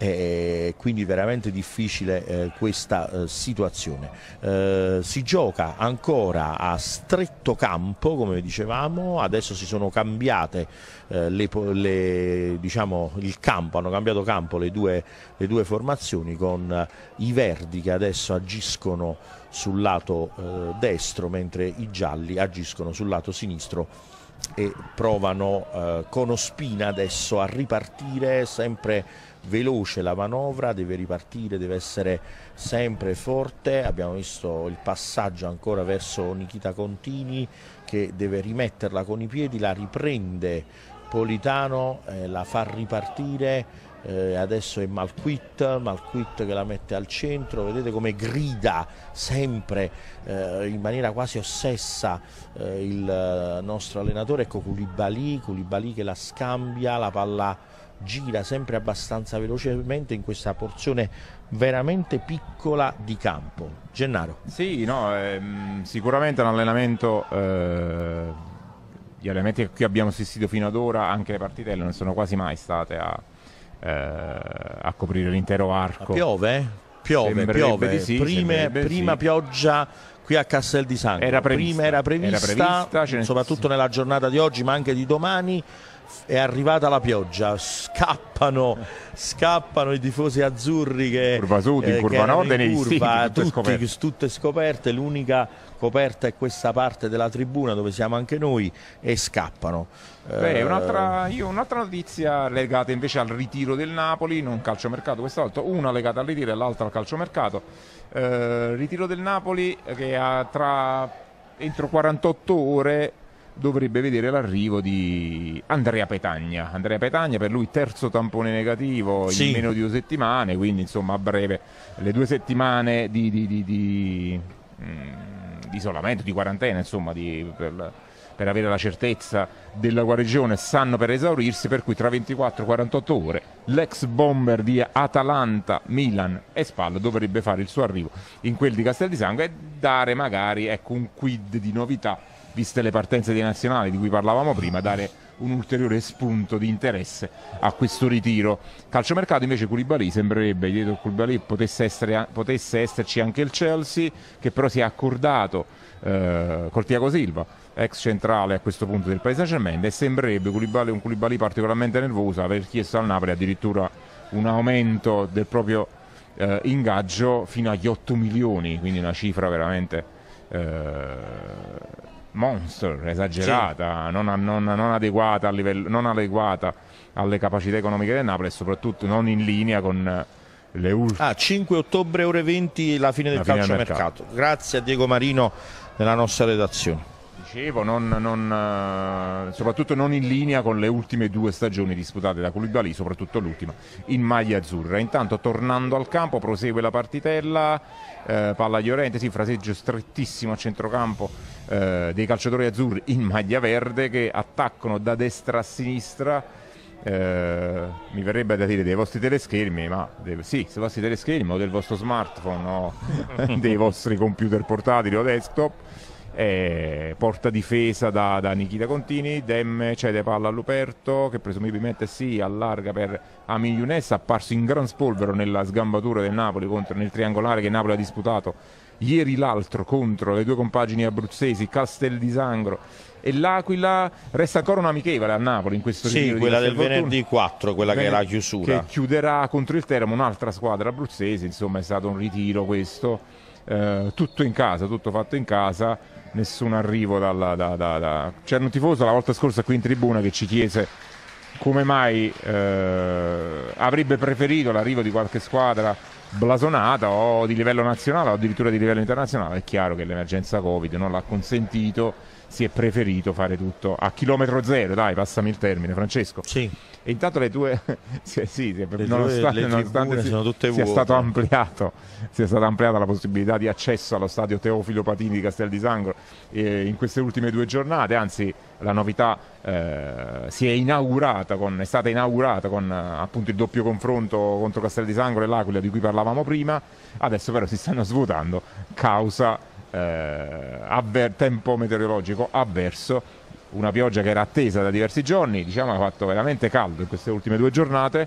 E quindi veramente difficile eh, questa eh, situazione. Eh, si gioca ancora a stretto campo, come dicevamo, adesso si sono cambiate eh, le, le, diciamo, il campo, hanno cambiato campo le due, le due formazioni, con eh, i verdi che adesso agiscono sul lato eh, destro, mentre i gialli agiscono sul lato sinistro e provano eh, con Ospina adesso a ripartire sempre veloce. La manovra deve ripartire, deve essere sempre forte. Abbiamo visto il passaggio ancora verso Nikita Contini che deve rimetterla con i piedi, la riprende Politano, eh, la fa ripartire eh, adesso è Malquit, Malquit che la mette al centro, vedete come grida sempre eh, in maniera quasi ossessa eh, il nostro allenatore. Ecco Koulibaly, Koulibaly che la scambia, la palla gira sempre abbastanza velocemente in questa porzione veramente piccola di campo. Gennaro. Sì, no, ehm, sicuramente un allenamento, eh, gli allenamenti che qui abbiamo assistito fino ad ora, anche le partitelle non sono quasi mai state a, eh, a coprire l'intero arco. Ma piove? Piove, piove. Di sì, Prime, prima sì. Pioggia qui a Castel di Sangro. Era prevista, prima era prevista, era prevista soprattutto nella giornata di oggi, ma anche di domani. È arrivata la pioggia, scappano, scappano i tifosi azzurri che, curva sud, in eh, curva nord, in curva, tutte, tutti, scoperte. tutte scoperte. L'unica coperta è questa parte della tribuna dove siamo anche noi, e scappano. Beh, un'altra, io, un'altra notizia legata invece al ritiro del Napoli, non calciomercato questa volta, una legata al ritiro e l'altra al calciomercato. Eh, ritiro del Napoli che ha tra entro quarantotto ore dovrebbe vedere l'arrivo di Andrea Petagna. Andrea Petagna, per lui terzo tampone negativo sì. in meno di due settimane, quindi insomma a breve le due settimane di, di, di, di, di isolamento, di quarantena, insomma, di, per, per avere la certezza della guarigione stanno per esaurirsi, per cui tra ventiquattro quarantotto ore l'ex bomber di Atalanta, Milan e Spal dovrebbe fare il suo arrivo in quel di Castel di Sangro e dare magari, ecco, un quid di novità, viste le partenze dei nazionali di cui parlavamo prima, dare un ulteriore spunto di interesse a questo ritiro. Calciomercato invece Koulibaly, sembrerebbe dietro Koulibaly potesse, essere, potesse esserci anche il Chelsea, che però si è accordato eh, col Thiago Silva, ex centrale a questo punto del Paris Saint-Germain, e sembrerebbe Koulibaly, un Koulibaly particolarmente nervoso, aver chiesto al Napoli addirittura un aumento del proprio eh, ingaggio fino agli otto milioni, quindi una cifra veramente eh, monster, esagerata, sì. non, non, non adeguata a livello, non adeguata alle capacità economiche del Napoli e soprattutto non in linea con le ultime. Ah, cinque ottobre ore venti la fine del calciomercato. Grazie a Diego Marino nella nostra redazione. Dicevo, non, non, soprattutto non in linea con le ultime due stagioni disputate da Koulibaly, soprattutto l'ultima in maglia azzurra. Intanto, tornando al campo, prosegue la partitella, eh, palla Llorente, sì, fraseggio strettissimo a centrocampo eh, dei calciatori azzurri in maglia verde, che attaccano da destra a sinistra. Eh, mi verrebbe da dire dei vostri teleschermi, ma dei, sì, dei vostri teleschermi o del vostro smartphone o dei vostri computer portatili o desktop. Eh, porta difesa da, da Nikita Contini, Demme cede palla a Luperto, che presumibilmente si allarga per Amin Younes, apparso in gran spolvero nella sgambatura del Napoli contro, nel triangolare che Napoli ha disputato ieri l'altro contro le due compagini abruzzesi Castel di Sangro e l'Aquila. Resta ancora un'amichevole a Napoli in questo sì, quella del venerdì quattro, quella che è la chiusura, che chiuderà contro il Teramo, un'altra squadra abruzzese. Insomma, è stato un ritiro questo, eh, tutto in casa, tutto fatto in casa, nessun arrivo dalla, da, da, da... C'era un tifoso la volta scorsa qui in tribuna che ci chiese come mai eh, avrebbe preferito l'arrivo di qualche squadra blasonata o di livello nazionale o addirittura di livello internazionale. È chiaro che l'emergenza Covid non l'ha consentito, si è preferito fare tutto a chilometro zero, dai, passami il termine, Francesco. Sì. E intanto le tue sì, sì, le nonostante, due, le nonostante sono tutte sia, vuote. stato ampliato, sia stata ampliata la possibilità di accesso allo stadio Teofilo Patini di Castel di Sangro eh, in queste ultime due giornate, anzi la novità eh, si è inaugurata con, è stata inaugurata con eh, appunto il doppio confronto contro Castel di Sangro e l'Aquila di cui parlavamo prima. Adesso però si stanno svuotando causa eh, avver- tempo meteorologico avverso, una pioggia che era attesa da diversi giorni, diciamo, ha fatto veramente caldo in queste ultime due giornate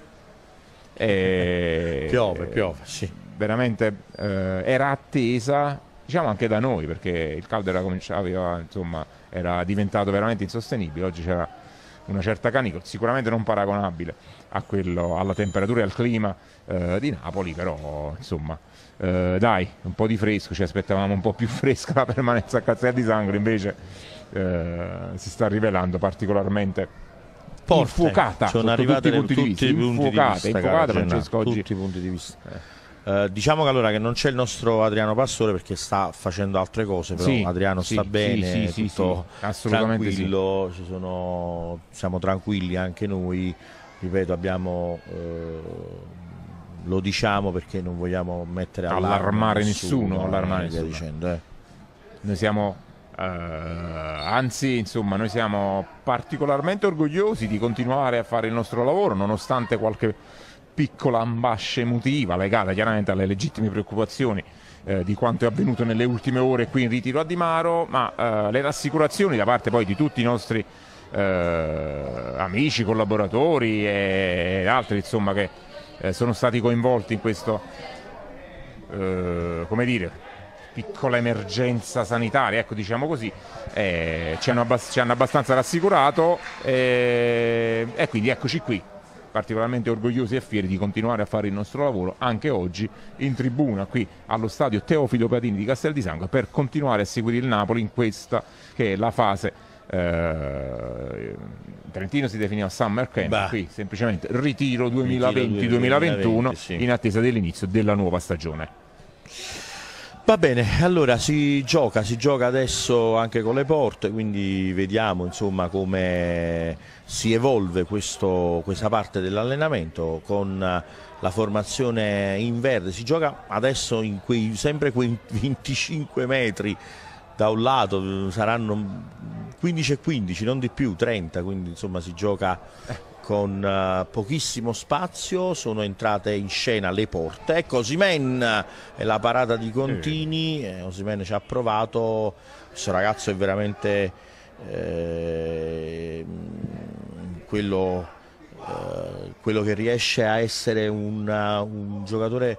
e piove, piove, sì. Veramente eh, era attesa, diciamo, anche da noi, perché il caldo era cominciato, aveva, insomma, era diventato veramente insostenibile. Oggi c'era una certa canicola, sicuramente non paragonabile a quello, alla temperatura e al clima eh, di Napoli, però insomma eh, dai, un po' di fresco, ci aspettavamo un po' più fresca la permanenza a Castel di Sangro, invece eh, si sta rivelando particolarmente Forte. Infuocata sono sotto arrivate tutti i punti di vista, infuocata, infuocata, Francesco, oggi. Tutti i punti di vista. Eh, diciamo che allora che non c'è il nostro Adriano Pastore perché sta facendo altre cose, però sì, Adriano sì, sta bene, sì, sì, tutto sì, assolutamente tranquillo, sì. Ci sono, siamo tranquilli anche noi. ripeto, abbiamo eh, lo diciamo perché non vogliamo mettere allarmare nessuno, nessuno allarmare eh, nessuno. Dicendo, eh. Noi siamo eh, anzi, insomma, noi siamo particolarmente orgogliosi di continuare a fare il nostro lavoro, nonostante qualche piccola ambascia emotiva legata chiaramente alle legittime preoccupazioni eh, di quanto è avvenuto nelle ultime ore qui in ritiro a Di Maro, ma eh, le rassicurazioni da parte poi di tutti i nostri eh, amici, collaboratori e altri, insomma, che eh, sono stati coinvolti in questo, eh, come dire, piccola emergenza sanitaria, ecco, diciamo così, eh, ci, hanno ci hanno abbastanza rassicurato eh, e quindi eccoci qui, particolarmente orgogliosi e fieri di continuare a fare il nostro lavoro anche oggi in tribuna qui allo stadio Teofilo Patini di Castel di Sangro per continuare a seguire il Napoli in questa che è la fase eh, Trentino si definiva Summer Camp, bah. Qui semplicemente ritiro duemilaventi duemilaventuno sì. In attesa dell'inizio della nuova stagione. Va bene, allora si gioca, si gioca adesso anche con le porte, quindi vediamo insomma come si evolve questo, questa parte dell'allenamento con la formazione in verde. Si gioca adesso in quei, sempre quei venticinque metri da un lato, saranno quindici e quindici, non di più, trenta, quindi insomma si gioca con uh, pochissimo spazio. Sono entrate in scena le porte, ecco Osimhen e la parata di Contini, eh, Osimhen ci ha provato, questo ragazzo è veramente eh, quello, eh, quello che riesce a essere un, un giocatore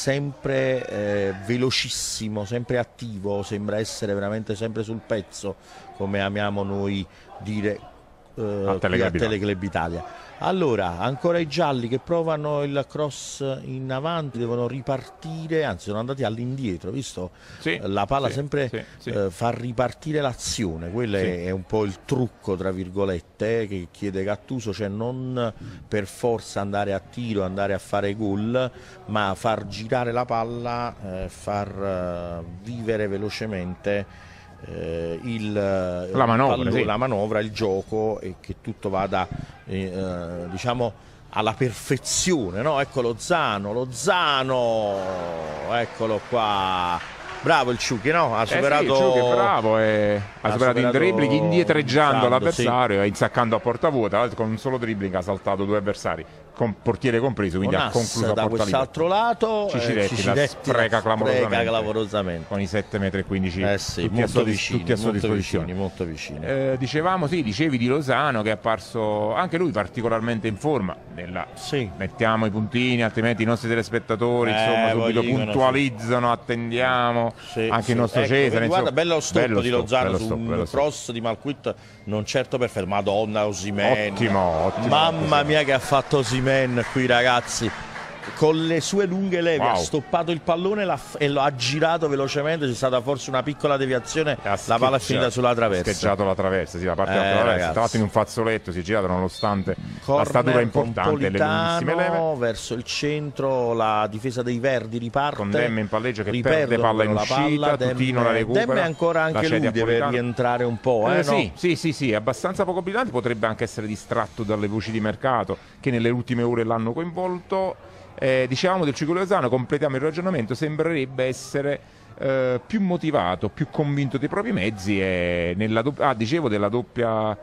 sempre eh, velocissimo, sempre attivo, sembra essere veramente sempre sul pezzo, come amiamo noi dire Uh, a Teleclub Tele Italia. Allora, ancora i gialli che provano il cross in avanti, devono ripartire, anzi sono andati all'indietro, visto? Sì, la palla sì, sempre sì, sì. Uh, fa ripartire l'azione, quello sì. è, è un po' il trucco tra virgolette eh, che chiede Gattuso, cioè non per forza andare a tiro, andare a fare gol, ma far girare la palla, eh, far uh, vivere velocemente Eh, il, la, manovra, pallo, sì. la manovra, il gioco, e che tutto vada eh, diciamo alla perfezione, no? Ecco Lozano, Lozano, eccolo qua, bravo il Ciuchi, no? Ha superato, eh sì, il Ciuchi è bravo, e ha, ha superato, superato in dribbling, indietreggiando l'avversario, sì. E insaccando a porta vuota, con un solo dribbling ha saltato due avversari, con portiere compreso, quindi ha concluso a porta da quest'altro lato. Ciciretti, eh, la spreca clamorosamente, clamorosamente con i sette metri e quindici eh sì, tutti, molto a vicini, tutti a sua molto disposizione. Vicini, molto vicini. Eh, dicevamo, sì, dicevi di Lozano che è apparso anche lui particolarmente in forma. Nella... Sì. Mettiamo i puntini, altrimenti i nostri telespettatori eh, insomma subito puntualizzano, sì. Attendiamo, sì, anche sì. Il nostro ecco, Cesare. Guarda, bello stop bello di stop, Lozano su stop, un cross stop. Di Malquit non certo perfetto. Madonna Osimhen. Ottimo, ottimo. Mamma ottimo. mia che ha fatto Osimhen qui, ragazzi. Con le sue lunghe leve wow. Ha stoppato il pallone e lo ha girato velocemente. C'è stata forse una piccola deviazione, la palla è finita sulla traversa. Ha scheggiato la traversa, sì, la parte eh, della traversa. Tra l'altro in un fazzoletto si è girato nonostante corner, la statura importante e le lunghissime leve. Verso il centro, la difesa dei Verdi riparte. Con Demme in palleggio che perde palla in uscita, Tutino la recupera. Demme ancora anche lui deve rientrare un po'. Eh, eh, sì, no? sì, sì, sì, è abbastanza poco brillante, potrebbe anche essere distratto dalle voci di mercato che nelle ultime ore l'hanno coinvolto. Eh, dicevamo del Ciuchi Lozano, completiamo il ragionamento, sembrerebbe essere eh, più motivato, più convinto dei propri mezzi e nella doppia, ah, dicevo della doppia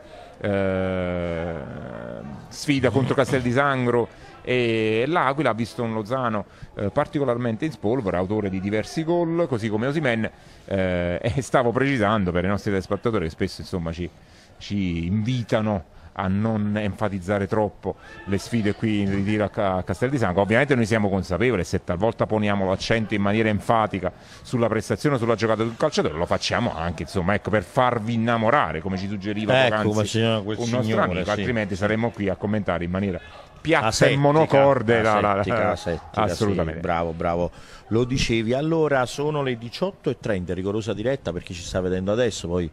eh, sfida contro Castel di Sangro e l'Aquila ha visto un Lozano eh, particolarmente in spolvero, autore di diversi gol, così come Osimhen, eh, e stavo precisando per i nostri telespettatori che spesso insomma ci, ci invitano a non enfatizzare troppo le sfide qui in ritiro a Castel di Sangro. Ovviamente noi siamo consapevoli, se talvolta poniamo l'accento in maniera enfatica sulla prestazione, sulla giocata del calciatore, lo facciamo anche insomma, ecco, per farvi innamorare, come ci suggeriva ecco, poc'anzi un nostro signore, amico, sì, altrimenti sì. Saremmo qui a commentare in maniera piatta asettica, e monocorde la, la, la, asettica, assolutamente sì, bravo bravo, lo dicevi. Allora sono le diciotto e trenta, rigorosa diretta per chi ci sta vedendo adesso, poi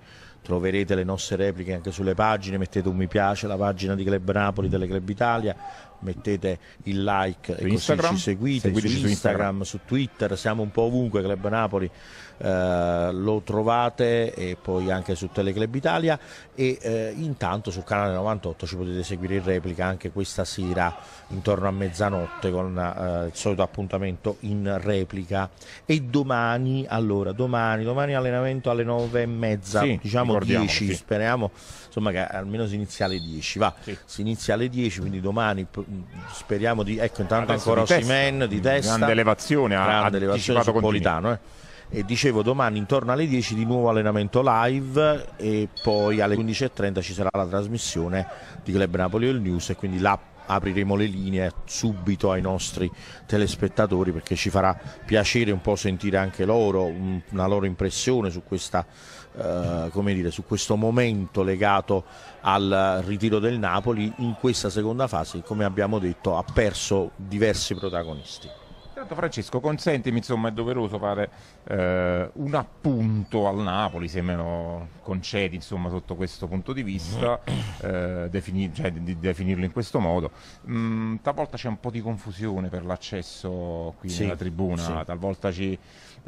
troverete le nostre repliche anche sulle pagine, mettete un mi piace alla pagina di Club Napoli, Teleclub Italia, mettete il like su e Instagram, così ci seguite, su Instagram, su Instagram, su Twitter, siamo un po' ovunque Club Napoli, eh, lo trovate, e poi anche su Teleclub Italia, e eh, intanto sul canale novantotto ci potete seguire in replica anche questa sera intorno a mezzanotte con eh, il solito appuntamento in replica. E domani, allora domani, domani allenamento alle nove e mezza, sì, diciamo dieci, sì. Speriamo insomma che almeno si inizia alle dieci, va, sì. si inizia alle dieci, quindi domani speriamo di, ecco, intanto adesso ancora di Osimhen di testa, grande elevazione, grande elevazione su Politano, eh. E dicevo, domani intorno alle dieci di nuovo allenamento live, e poi alle quindici e trenta ci sarà la trasmissione di Club Napoli All News, e quindi là apriremo le linee subito ai nostri telespettatori, perché ci farà piacere un po' sentire anche loro, una loro impressione su questa Uh, come dire, su questo momento legato al ritiro del Napoli. In questa seconda fase, come abbiamo detto, ha perso diversi protagonisti. Intanto, Francesco, consentimi, insomma, è doveroso fare eh, un appunto al Napoli, se me lo concedi, insomma, sotto questo punto di vista, eh, defini- cioè, di definirlo in questo modo. Mm, talvolta c'è un po' di confusione per l'accesso qui sì, nella tribuna, sì. Talvolta ci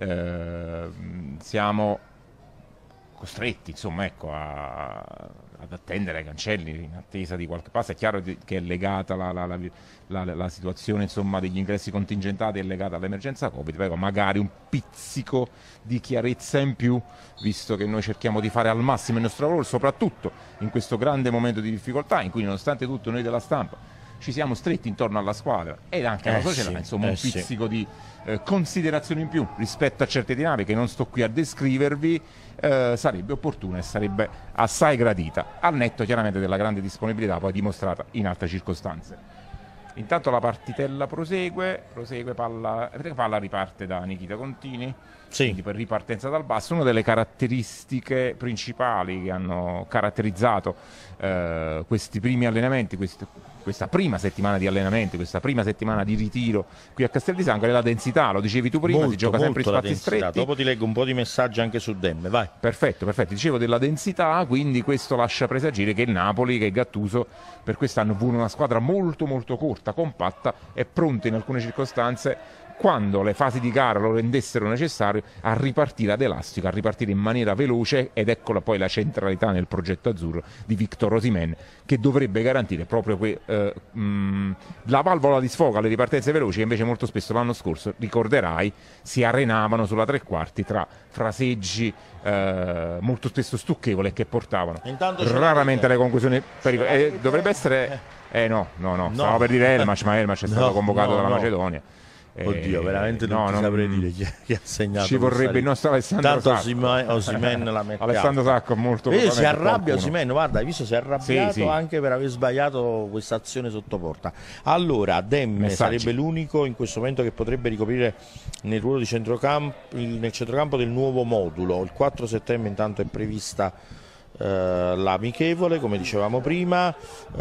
eh, siamo costretti, insomma, ecco, a, ad attendere ai cancelli in attesa di qualche passo. È chiaro che è legata la, la, la, la, la situazione, insomma, degli ingressi contingentati, è legata all'emergenza Covid, però magari un pizzico di chiarezza in più, visto che noi cerchiamo di fare al massimo il nostro lavoro, soprattutto in questo grande momento di difficoltà in cui, nonostante tutto, noi della stampa ci siamo stretti intorno alla squadra ed anche alla eh società, sì, insomma, eh un pizzico sì. di eh, considerazione in più rispetto a certe dinamiche che non sto qui a descrivervi, eh, sarebbe opportuna e sarebbe assai gradita, al netto chiaramente della grande disponibilità poi dimostrata in altre circostanze. Intanto la partitella prosegue, prosegue palla, palla riparte da Nikita Contini, sì. Quindi per ripartenza dal basso. Una delle caratteristiche principali che hanno caratterizzato eh, questi primi allenamenti, questi, questa prima settimana di allenamenti, questa prima settimana di ritiro qui a Castel di Sangro è la densità, lo dicevi tu prima, molto, si gioca sempre in spazi stretti. Dopo ti leggo un po' di messaggi anche su Demme, vai. Perfetto, perfetto, dicevo della densità, quindi questo lascia presagire che il Napoli, che Gattuso per quest'anno vuole una squadra molto molto corta, compatta e pronta in alcune circostanze, quando le fasi di gara lo rendessero necessario, a ripartire ad elastico, a ripartire in maniera veloce, ed eccola poi la centralità nel progetto azzurro di Victor Osimhen, che dovrebbe garantire proprio que, eh, mh, la valvola di sfogo alle ripartenze veloci, che invece molto spesso l'anno scorso, ricorderai, si arenavano sulla tre quarti tra fraseggi eh, molto spesso stucchevoli che portavano raramente alle conclusioni. Per i, eh, dovrebbe essere... Eh no, no, no, no. Stavo per dire Elmas, ma Elmas è stato no, convocato no, dalla no. Macedonia. Oddio, veramente non no, ti saprei dire chi, chi ha segnato. Ci vorrebbe il nostro Alessandro Tanto Sacco. Osimhen la mette. Alessandro Sacco molto eh, si arrabbia Osimhen, guarda, hai visto, si è arrabbiato sì, sì. anche per aver sbagliato questa azione sotto porta. Allora, Demme Messaggi. sarebbe l'unico in questo momento che potrebbe ricoprire nel ruolo di centrocampo, nel centrocampo del nuovo modulo. Il quattro settembre intanto è prevista Uh, l'amichevole, come dicevamo prima. uh,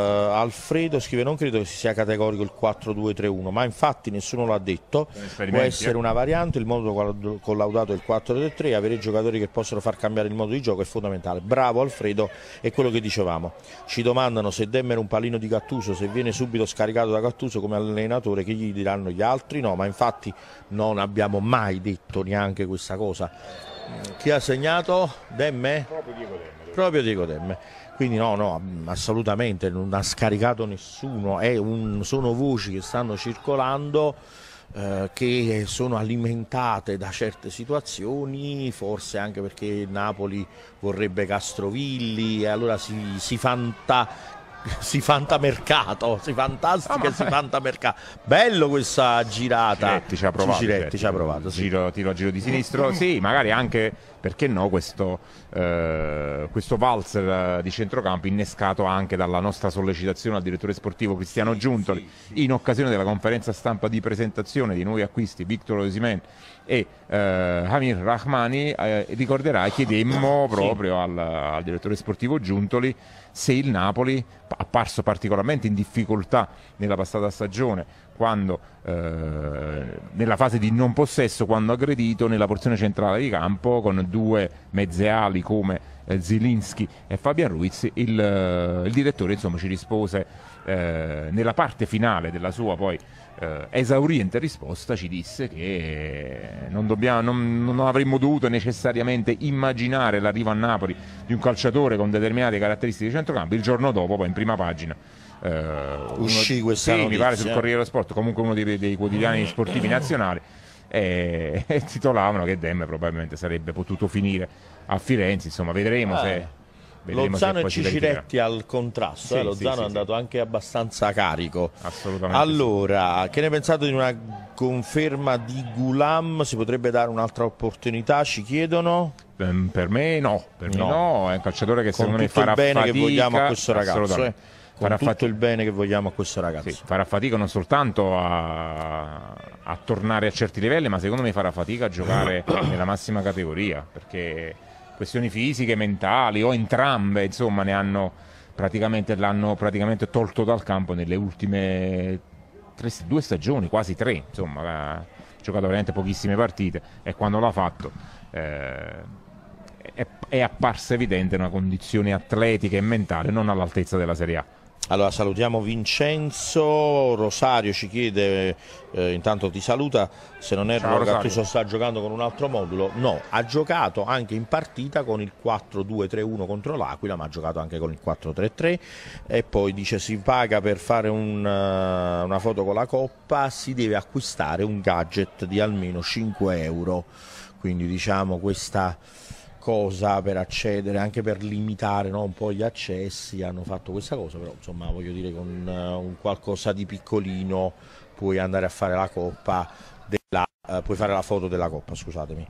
Alfredo scrive: non credo che sia categorico il quattro due tre uno, ma infatti nessuno l'ha detto, può essere una variante. Il modulo collaudato è il quattro tre tre, avere giocatori che possono far cambiare il modo di gioco è fondamentale. Bravo Alfredo, è quello che dicevamo. Ci domandano se Demme era un pallino di Gattuso, se viene subito scaricato da Gattuso come allenatore, che gli diranno gli altri. No, ma infatti non abbiamo mai detto neanche questa cosa. Chi ha segnato? Demme? Proprio Diego Demme. Proprio Diego Demme. Quindi no, no, assolutamente non ha scaricato nessuno. È un, sono voci che stanno circolando, eh, che sono alimentate da certe situazioni, forse anche perché il Napoli vorrebbe Castrovilli e allora si, si fanta... si fantamercato, si fantastica, ah, si fantamercato. Bello questa girata. Ciretti ci ha provato, Ciretti Ciretti. ci ha provato sì. Giro, tiro a giro di sinistro, sì, magari anche, perché no, questo, eh, questo valzer di centrocampo innescato anche dalla nostra sollecitazione al direttore sportivo Cristiano Giuntoli, sì, sì. in occasione della conferenza stampa di presentazione di nuovi acquisti Victor Osimhen e eh, Amir Rahmani. eh, ricorderai, chiedemmo proprio sì. al, al direttore sportivo Giuntoli se il Napoli, apparso particolarmente in difficoltà nella passata stagione, quando eh, nella fase di non possesso, quando aggredito nella porzione centrale di campo con due mezze ali come eh, Zielinski e Fabian Ruiz, il, eh, il direttore insomma ci rispose eh, nella parte finale della sua poi eh, esauriente risposta, ci disse che non, dobbiamo, non, non avremmo dovuto necessariamente immaginare l'arrivo a Napoli di un calciatore con determinate caratteristiche di centrocampo. Il giorno dopo poi in prima pagina Uh, uscì uno, questa sì, notizia, mi pare sul Corriere dello Sport, comunque uno dei, dei quotidiani sportivi nazionali, e, e titolavano che Dem probabilmente sarebbe potuto finire a Firenze. Insomma, vedremo eh. se vedremo Lozano se e Ciciretti al contrasto, sì, eh? Lozano sì, è sì, andato sì. anche abbastanza carico. Assolutamente. Allora, sì. Che ne pensate di una conferma di Ghulam? Si potrebbe dare un'altra opportunità, ci chiedono? Per me no, per me no. no, è un calciatore che Con secondo me tutto farà il bene fatica, che vogliamo a questo ragazzo, eh? Con farà tutto fat- il bene che vogliamo a questo ragazzo. Sì, farà fatica non soltanto a, a tornare a certi livelli, ma secondo me farà fatica a giocare nella massima categoria, perché questioni fisiche, mentali o entrambe, insomma, ne hanno praticamente l'hanno praticamente tolto dal campo nelle ultime tre, due stagioni, quasi tre, insomma, ha giocato veramente pochissime partite e quando l'ha fatto eh, è, è apparsa evidente una condizione atletica e mentale non all'altezza della Serie A. Allora salutiamo Vincenzo. Rosario ci chiede, eh, intanto ti saluta, se non erro Gattuso sta giocando con un altro modulo. No, ha giocato anche in partita con il quattro due tre uno contro l'Aquila, ma ha giocato anche con il quattro tre tre. E poi dice si paga per fare un, uh, una foto con la Coppa, si deve acquistare un gadget di almeno cinque euro, quindi diciamo questa cosa per accedere, anche per limitare, no, un po' gli accessi, hanno fatto questa cosa, però insomma voglio dire con uh, un qualcosa di piccolino puoi andare a fare la coppa della, uh, puoi fare la foto della coppa, scusatemi.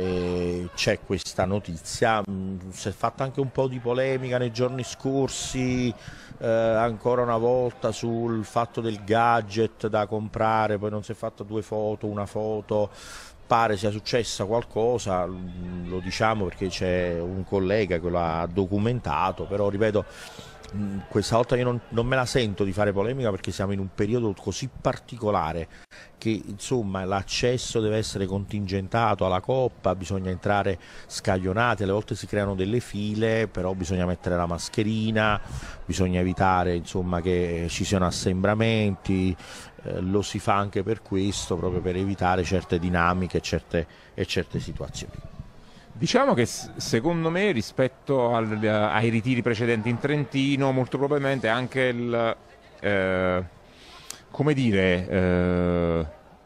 E c'è questa notizia, mh, si è fatta anche un po' di polemica nei giorni scorsi, uh, ancora una volta sul fatto del gadget da comprare, poi non si è fatta due foto, una foto. Pare sia successa qualcosa, lo diciamo perché c'è un collega che lo ha documentato, però ripeto, questa volta io non, non me la sento di fare polemica perché siamo in un periodo così particolare che insomma l'accesso deve essere contingentato alla Coppa, bisogna entrare scaglionati, alle volte si creano delle file, però bisogna mettere la mascherina, bisogna evitare insomma che ci siano assembramenti. Eh, lo si fa anche per questo, proprio per evitare certe dinamiche e certe, e certe situazioni. Diciamo che secondo me rispetto al, ai ritiri precedenti in Trentino molto probabilmente anche il eh, come dire eh,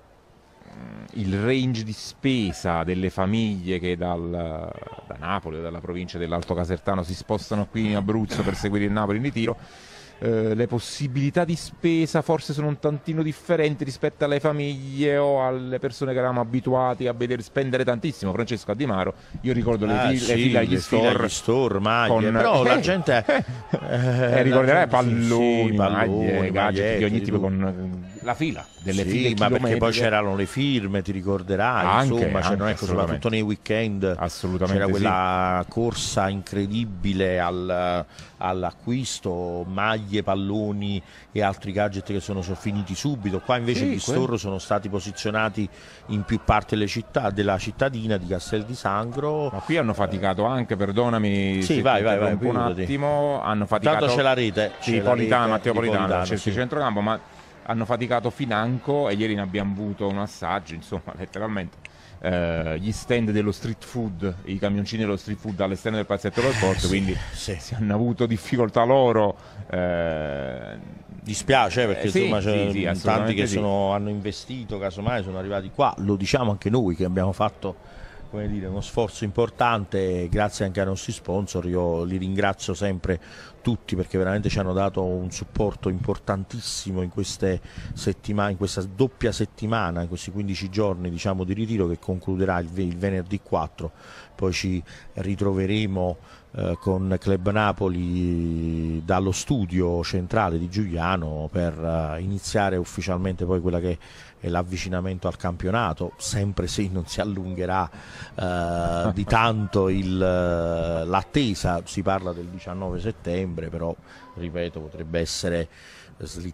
il range di spesa delle famiglie che dal, da Napoli o dalla provincia dell'Alto Casertano si spostano qui in Abruzzo per seguire il Napoli in ritiro, Uh, le possibilità di spesa forse sono un tantino differenti rispetto alle famiglie o alle persone che eravamo abituati a vedere spendere tantissimo. Francesco a Di Maro, io ricordo ah, le, sì, le file agli store, store maglie, con, però eh, la gente eh, eh, ricorderai palloni, sì, maglie, palloni, gadget di ogni tipo, tu. con la fila delle sì, file ma perché poi c'erano le firme, ti ricorderai, anche, insomma, anche, cioè non è così, soprattutto nei weekend c'era quella sì. corsa incredibile al, all'acquisto, maglie, palloni e altri gadget che sono finiti subito. Qua invece sì, gli store quel... sono stati posizionati in più parti delle città, della cittadina di Castel di Sangro. Ma qui hanno faticato anche, perdonami sì, vai, vai, vai, un attimo, hanno faticato. Tanto c'è la rete, sì, c'è Politano, la Matteo Politano, c'è il sì. centrocampo, ma hanno faticato Financo e ieri ne abbiamo avuto un assaggio, insomma, letteralmente. Eh, gli stand dello street food, i camioncini dello street food all'esterno del palazzetto dello sport, sì, quindi sì. si hanno avuto difficoltà loro. Eh, dispiace perché eh, sì, insomma c'è sì, sì, tanti che sì. sono, hanno investito, casomai sono arrivati qua, lo diciamo anche noi che abbiamo fatto, come dire, uno sforzo importante grazie anche ai nostri sponsor. Io li ringrazio sempre tutti perché veramente ci hanno dato un supporto importantissimo in queste settimane, in questa doppia settimana, in questi quindici giorni diciamo di ritiro che concluderà il, il venerdì quattro. Poi ci ritroveremo eh, con Club Napoli dallo studio centrale di Giuliano per eh, iniziare ufficialmente poi quella che è l'avvicinamento al campionato, sempre se non si allungherà eh, di tanto il, l'attesa. Si parla del diciannove settembre, però ripeto potrebbe essere slittata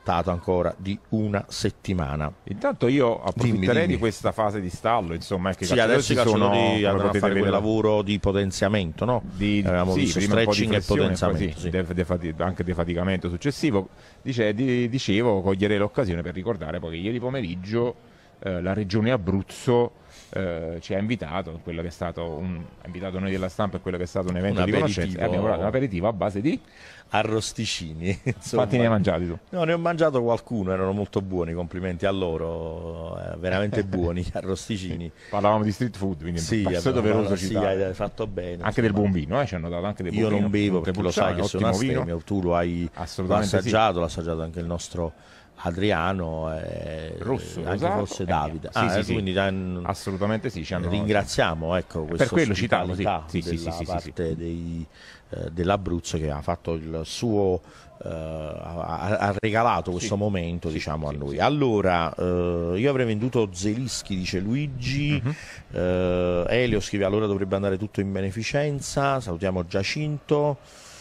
saltato ancora di una settimana. Intanto io approfitterei dimmi, dimmi. di questa fase di stallo, insomma, che sì, adesso i calciatori andranno a fare quel vedere, lavoro di potenziamento, no? Di, avevamo sì, visto stretching e potenziamento, sì, sì. de, de, anche defaticamento successivo. Dice, di, dicevo, coglierei l'occasione per ricordare poi che ieri pomeriggio eh, la regione Abruzzo eh, ci ha invitato, quello che è stato un, ha invitato noi della stampa e quello che è stato un evento un di conoscenza, e abbiamo provato un aperitivo a base di arrosticini. Quanti ne hai mangiati tu? No, ne ho mangiato qualcuno, erano molto buoni, complimenti a loro, eh, veramente buoni gli arrosticini. Parlavamo di street food, quindi sì, è doveroso sì, hai fatto bene. Anche insomma. del buon vino, eh, ci hanno dato anche del buon Io vino. non bevo perché lo sai che sono astemio, tu lo hai assaggiato, sì. L'ha assaggiato anche il nostro Adriano, eh, Rosso, anche rosato, forse Davide. Eh, ah, sì, eh, sì, quindi sì. Assolutamente sì, ci hanno... ringraziamo ecco, per quello citavo, sì. Sì, della sì, sì, parte sì, sì. dei, eh, dell'Abruzzo che ha fatto il suo eh, ha, ha regalato questo sì. momento, diciamo, sì, a noi. Sì. Allora, eh, io avrei venduto Zelischi, dice Luigi. Uh-huh. eh, Elio scrive: allora dovrebbe andare tutto in beneficenza. Salutiamo Giacinto.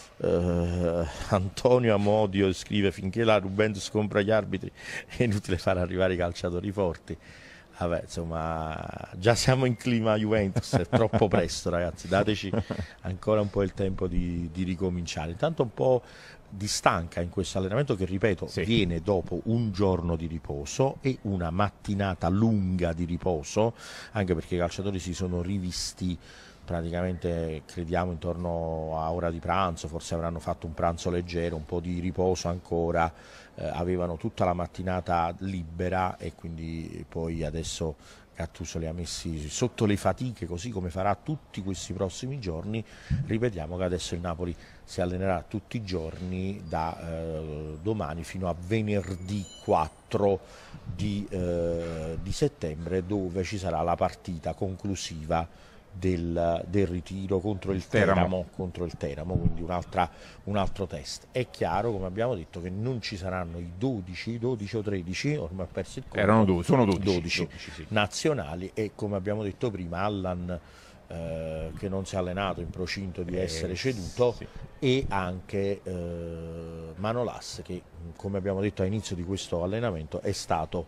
Uh, Antonio Amodio scrive: finché la Juventus compra gli arbitri è inutile far arrivare i calciatori forti. Vabbè, insomma, già siamo in clima Juventus, è troppo presto, ragazzi, dateci ancora un po' il tempo di, di ricominciare. Intanto un po' di stanca in questo allenamento che, ripeto, sì. viene dopo un giorno di riposo e una mattinata lunga di riposo, anche perché i calciatori si sono rivisti praticamente, crediamo, intorno a ora di pranzo, forse avranno fatto un pranzo leggero, un po' di riposo ancora, eh, avevano tutta la mattinata libera e quindi poi adesso Gattuso li ha messi sotto le fatiche, così come farà tutti questi prossimi giorni. Ripetiamo che adesso il Napoli si allenerà tutti i giorni da eh, domani fino a venerdì quattro di, eh, di settembre, dove ci sarà la partita conclusiva Del, del ritiro contro il Teramo, Teramo, contro il Teramo, quindi un'altra, un altro test. È chiaro, come abbiamo detto, che non ci saranno i dodici, dodici o tredici, ormai ho perso il conto, erano due, sono dodici, dodici, dodici sì. nazionali, e come abbiamo detto prima Allan eh, che non si è allenato in procinto di essere eh, ceduto sì. e anche eh, Manolas che, come abbiamo detto all'inizio di questo allenamento, è stato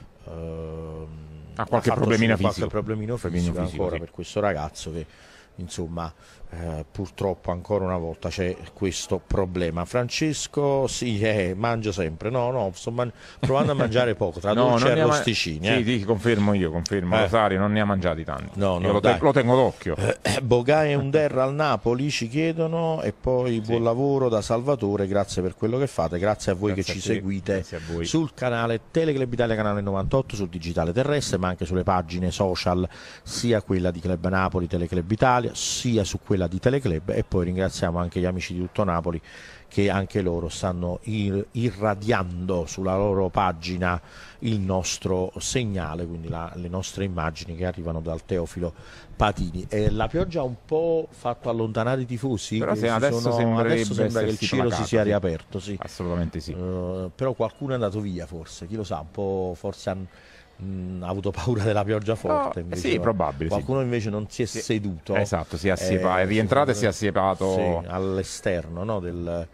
eh, ha qualche problemino fisico, qualche problemino fisico ancora fisico, sì. per questo ragazzo che, insomma, eh, purtroppo ancora una volta c'è questo problema. Francesco, sì, eh, mangio sempre, no, no, sto man- provando a mangiare poco, tra no, dolci e arrosticini. Ma- eh. Sì, sì, confermo io, confermo, eh. Rosario, non ne ha mangiati tanti, no, no, io lo, te- lo tengo d'occhio. Eh, Bogai e Under al Napoli ci chiedono, e poi sì. buon lavoro da Salvatore, grazie per quello che fate, grazie a voi grazie che ci te, seguite sul canale Teleclub Italia, canale novantotto, sul digitale terrestre, ma anche sulle pagine social, sia quella di Club Napoli, Teleclub Italia, sia su quella di Teleclub, e poi ringraziamo anche gli amici di Tutto Napoli che anche loro stanno ir- irradiando sulla loro pagina il nostro segnale, quindi la, le nostre immagini che arrivano dal Teofilo Patini. E la pioggia ha un po' fatto allontanare i tifosi, però se adesso, sono, adesso sembra che il cielo placato, si sia sì. riaperto, sì. Assolutamente sì. Uh, però qualcuno è andato via, forse, chi lo sa, un po' forse hanno Mm, ha avuto paura della pioggia forte, no, sì, probabile, qualcuno sì. invece non si è sì. seduto, esatto, si è, assiepa- eh, è rientrato si, e si è assiepato sì, all'esterno, no, del,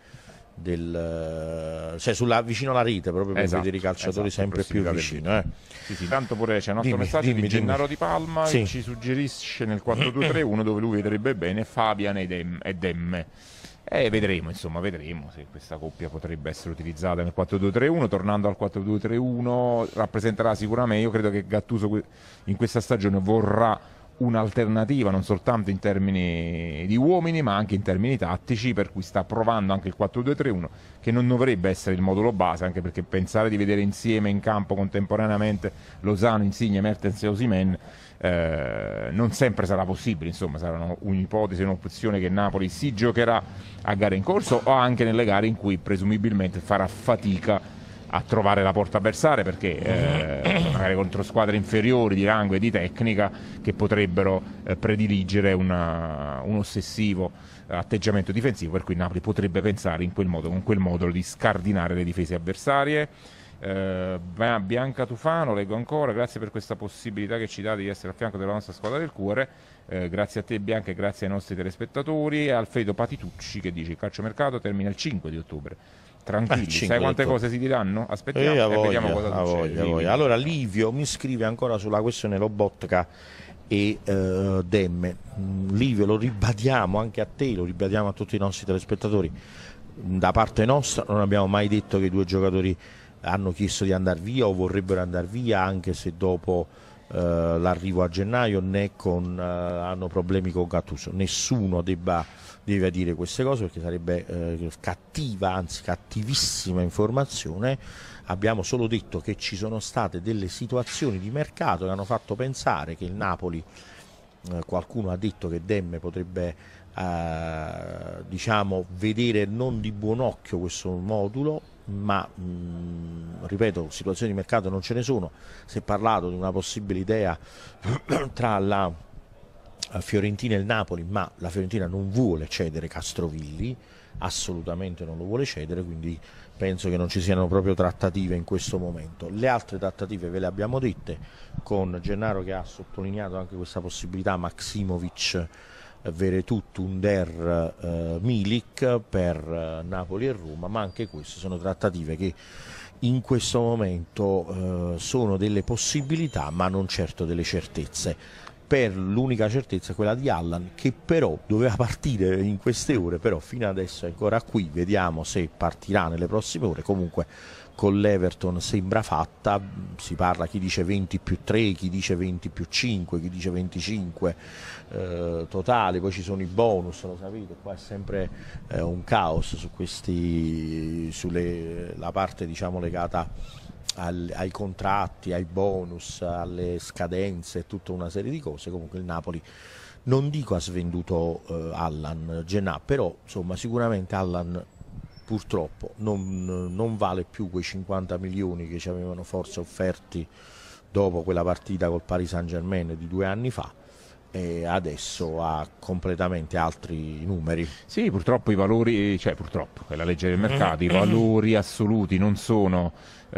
del, cioè sulla, vicino alla rete, proprio per esatto, vedere i calciatori esatto, sempre più vicino, eh. sì, sì. Tanto pure c'è un altro dimmi, messaggio dimmi, di Gennaro dimmi. Di Palma sì. che ci suggerisce nel quattro due tre uno, dove lui vedrebbe bene Fabian e, Dem- e Demme. E eh, vedremo, insomma, vedremo se questa coppia potrebbe essere utilizzata nel quattro due tre uno. Tornando al quattro due tre uno, rappresenterà sicuramente, io credo che Gattuso in questa stagione vorrà un'alternativa non soltanto in termini di uomini ma anche in termini tattici, per cui sta provando anche il quattro due tre uno, che non dovrebbe essere il modulo base, anche perché pensare di vedere insieme in campo contemporaneamente Lozano, Insigne, Mertens e Osimhen Eh, non sempre sarà possibile, insomma sarà un'ipotesi, un'opzione che Napoli si giocherà a gare in corso o anche nelle gare in cui presumibilmente farà fatica a trovare la porta avversaria, perché eh, magari contro squadre inferiori di rango e di tecnica che potrebbero eh, prediligere una, un ossessivo atteggiamento difensivo, per cui Napoli potrebbe pensare in quel modo, con quel modulo, di scardinare le difese avversarie. Uh, Bianca Tufano, leggo ancora: grazie per questa possibilità che ci date di essere a fianco della nostra squadra del cuore. Uh, grazie a te Bianca e grazie ai nostri telespettatori. E Alfredo Patitucci che dice: il calciomercato termina il cinque di ottobre, tranquilli. Ah, sai quante dottor. cose si diranno? Aspettiamo eh, e voglia, vediamo cosa a succede. voglia, a voglia. Allora Livio mi scrive ancora sulla questione Lobotka e uh, Demme. Livio, lo ribadiamo anche a te, lo ribadiamo a tutti i nostri telespettatori, da parte nostra non abbiamo mai detto che i due giocatori hanno chiesto di andare via o vorrebbero andare via, anche se dopo uh, l'arrivo a gennaio, né con, uh, hanno problemi con Gattuso. Nessuno debba, deve dire queste cose, perché sarebbe uh, cattiva, anzi cattivissima informazione. Abbiamo solo detto che ci sono state delle situazioni di mercato che hanno fatto pensare che il Napoli, eh, qualcuno ha detto che Demme potrebbe eh, diciamo vedere non di buon occhio questo modulo, ma mh, ripeto, situazioni di mercato non ce ne sono. Si è parlato di una possibile idea tra la Fiorentina e il Napoli, ma la Fiorentina non vuole cedere Castrovilli, assolutamente non lo vuole cedere, quindi penso che non ci siano proprio trattative in questo momento. Le altre trattative ve le abbiamo dette, con Gennaro che ha sottolineato anche questa possibilità, Maksimovic, Veretout, Under, eh, Milik per eh, Napoli e Roma, ma anche queste sono trattative che in questo momento eh, sono delle possibilità, ma non certo delle certezze. Per l'unica certezza è quella di Allan, che però doveva partire in queste ore, però fino adesso è ancora qui, vediamo se partirà nelle prossime ore. Comunque con l'Everton sembra fatta, si parla, chi dice venti più tre, chi dice venti più cinque, chi dice venticinque eh, totali, poi ci sono i bonus, lo sapete, qua è sempre eh, un caos su questi, sulle, la parte diciamo legata Al, ai contratti, ai bonus, alle scadenze, tutta una serie di cose. Comunque il Napoli, non dico ha svenduto eh, Allan Genà, però insomma sicuramente Allan purtroppo non, non vale più quei cinquanta milioni che ci avevano forse offerti dopo quella partita col Paris Saint-Germain di due anni fa, e adesso ha completamente altri numeri. Sì, purtroppo i valori, cioè purtroppo è la legge del mercato, i valori assoluti non sono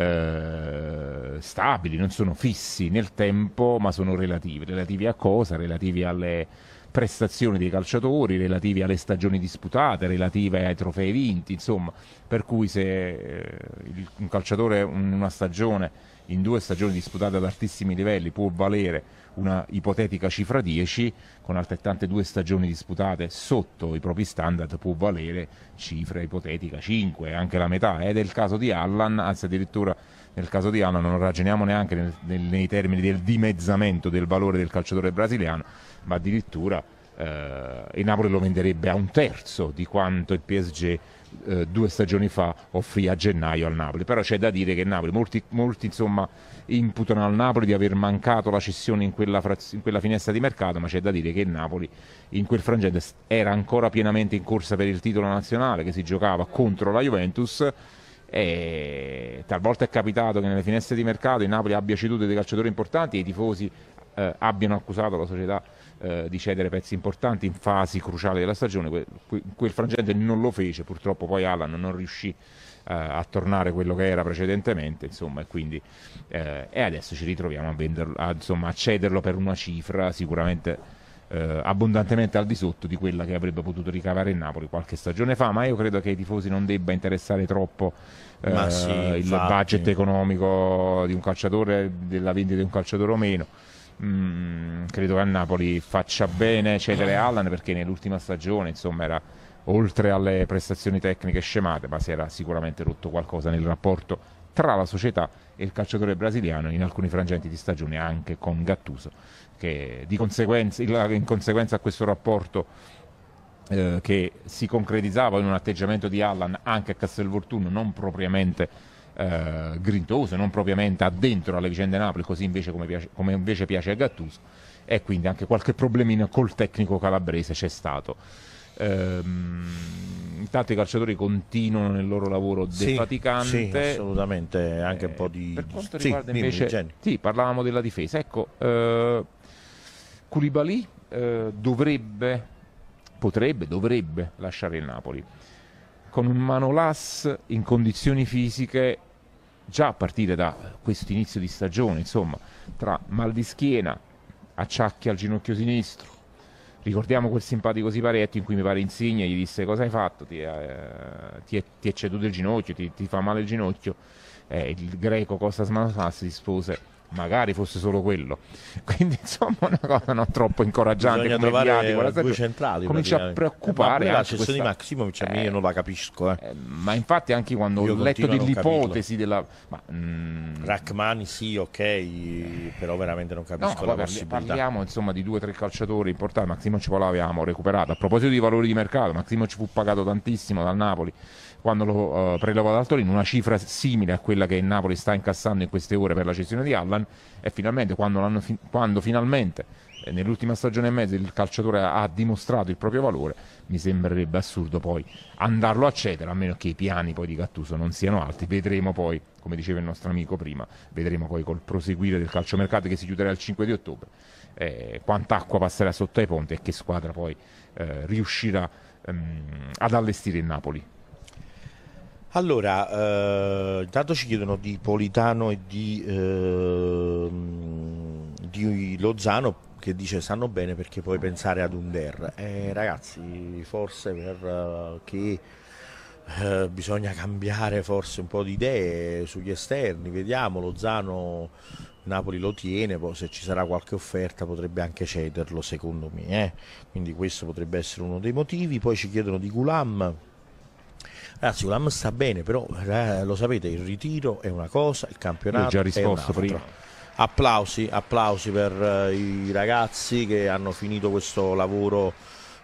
eh, stabili, non sono fissi nel tempo, ma sono relativi. Relativi a cosa? Relativi alle prestazioni dei calciatori, relativi alle stagioni disputate, relative ai trofei vinti, insomma, per cui se eh, un calciatore in una stagione, in due stagioni disputate ad altissimi livelli, può valere una ipotetica cifra dieci, con altrettante due stagioni disputate sotto i propri standard può valere cifra ipotetica cinque, anche la metà. Ed è il caso di Allan, anzi addirittura nel caso di Allan non ragioniamo neanche nel, nel, nei termini del dimezzamento del valore del calciatore brasiliano, ma addirittura eh, il Napoli lo venderebbe a un terzo di quanto il P S G eh, due stagioni fa offrì a gennaio al Napoli. Però c'è da dire che il Napoli, molti, molti insomma imputano al Napoli di aver mancato la cessione in quella, in quella finestra di mercato, ma c'è da dire che il Napoli in quel frangente era ancora pienamente in corsa per il titolo nazionale, che si giocava contro la Juventus, e talvolta è capitato che nelle finestre di mercato il Napoli abbia ceduto dei calciatori importanti e i tifosi eh, abbiano accusato la società eh, di cedere pezzi importanti in fasi cruciali della stagione. Que, que, quel frangente non lo fece, purtroppo poi Allan non riuscì a tornare quello che era precedentemente, insomma, e quindi eh, e adesso ci ritroviamo a venderlo, a, insomma, a cederlo per una cifra sicuramente eh, abbondantemente al di sotto di quella che avrebbe potuto ricavare il Napoli qualche stagione fa. Ma io credo che ai tifosi non debba interessare troppo eh, sì, il infatti. budget economico di un calciatore, della vendita di un calciatore o meno. Mm, credo che a Napoli faccia bene cedere Allan, perché nell'ultima stagione insomma era, oltre alle prestazioni tecniche scemate, ma si era sicuramente rotto qualcosa nel rapporto tra la società e il calciatore brasiliano, in alcuni frangenti di stagione anche con Gattuso, che di conseguenza, in conseguenza a questo rapporto eh, che si concretizzava in un atteggiamento di Allan anche a Castelvolturno non propriamente eh, grintoso, non propriamente addentro alle vicende Napoli, così invece come piace, come invece piace a Gattuso, e quindi anche qualche problemino col tecnico calabrese c'è stato. Ehm, intanto i calciatori continuano nel loro lavoro defaticante. Sì, sì, assolutamente, anche eh, un po' di... Per quanto sì, riguarda dimmi, invece Jenny. sì, parlavamo della difesa, ecco, eh, Koulibaly eh, dovrebbe potrebbe, dovrebbe lasciare il Napoli con un Manolas in condizioni fisiche già a partire da questo inizio di stagione, insomma, tra mal di schiena, acciacchi al ginocchio sinistro, Ricordiamo quel simpatico Siparetto in cui mi pare Insigne gli disse: cosa hai fatto? Ti, eh, ti, è, ti è ceduto il ginocchio, ti, ti fa male il ginocchio. Eh, il greco Kostas Manolas rispose: magari fosse solo quello. Quindi insomma una cosa non troppo incoraggiante. Bisogna come trovare due centrali, comincia a preoccupare. Eh, la cessione questa... di Maximovic a me eh, non la capisco. Eh. Eh, ma infatti anche quando ho letto dell'ipotesi della... Ma, mm... Rachmani sì, ok, però veramente non capisco no, la parli, possibilità. Parliamo insomma di due o tre calciatori importanti. Maximovic poi l'avevamo recuperato. A proposito di valori di mercato, Maximovic fu pagato tantissimo dal Napoli quando lo uh, prelevò dal Torino, una cifra simile a quella che il Napoli sta incassando in queste ore per la cessione di Allan, e finalmente quando, fi quando finalmente eh, nell'ultima stagione e mezza il calciatore ha dimostrato il proprio valore, mi sembrerebbe assurdo poi andarlo a cedere, a meno che i piani poi di Gattuso non siano alti. Vedremo poi, come diceva il nostro amico prima, vedremo poi col proseguire del calciomercato che si chiuderà il cinque di ottobre, eh, quant'acqua passerà sotto ai ponti e che squadra poi eh, riuscirà ehm, ad allestire il Napoli. Allora, eh, intanto ci chiedono di Politano e di, eh, di Lozano, che dice stanno bene perché puoi pensare ad Under. Eh, ragazzi, forse perché eh, bisogna cambiare forse un po' di idee sugli esterni, vediamo. Lozano Napoli lo tiene, poi se ci sarà qualche offerta potrebbe anche cederlo, secondo me, eh? Quindi questo potrebbe essere uno dei motivi. Poi ci chiedono di Gulam. Ragazzi, Gulam sta bene, però eh, lo sapete, il ritiro è una cosa, il campionato ho già risposto è prima. Applausi, applausi per eh, i ragazzi che hanno finito questo lavoro,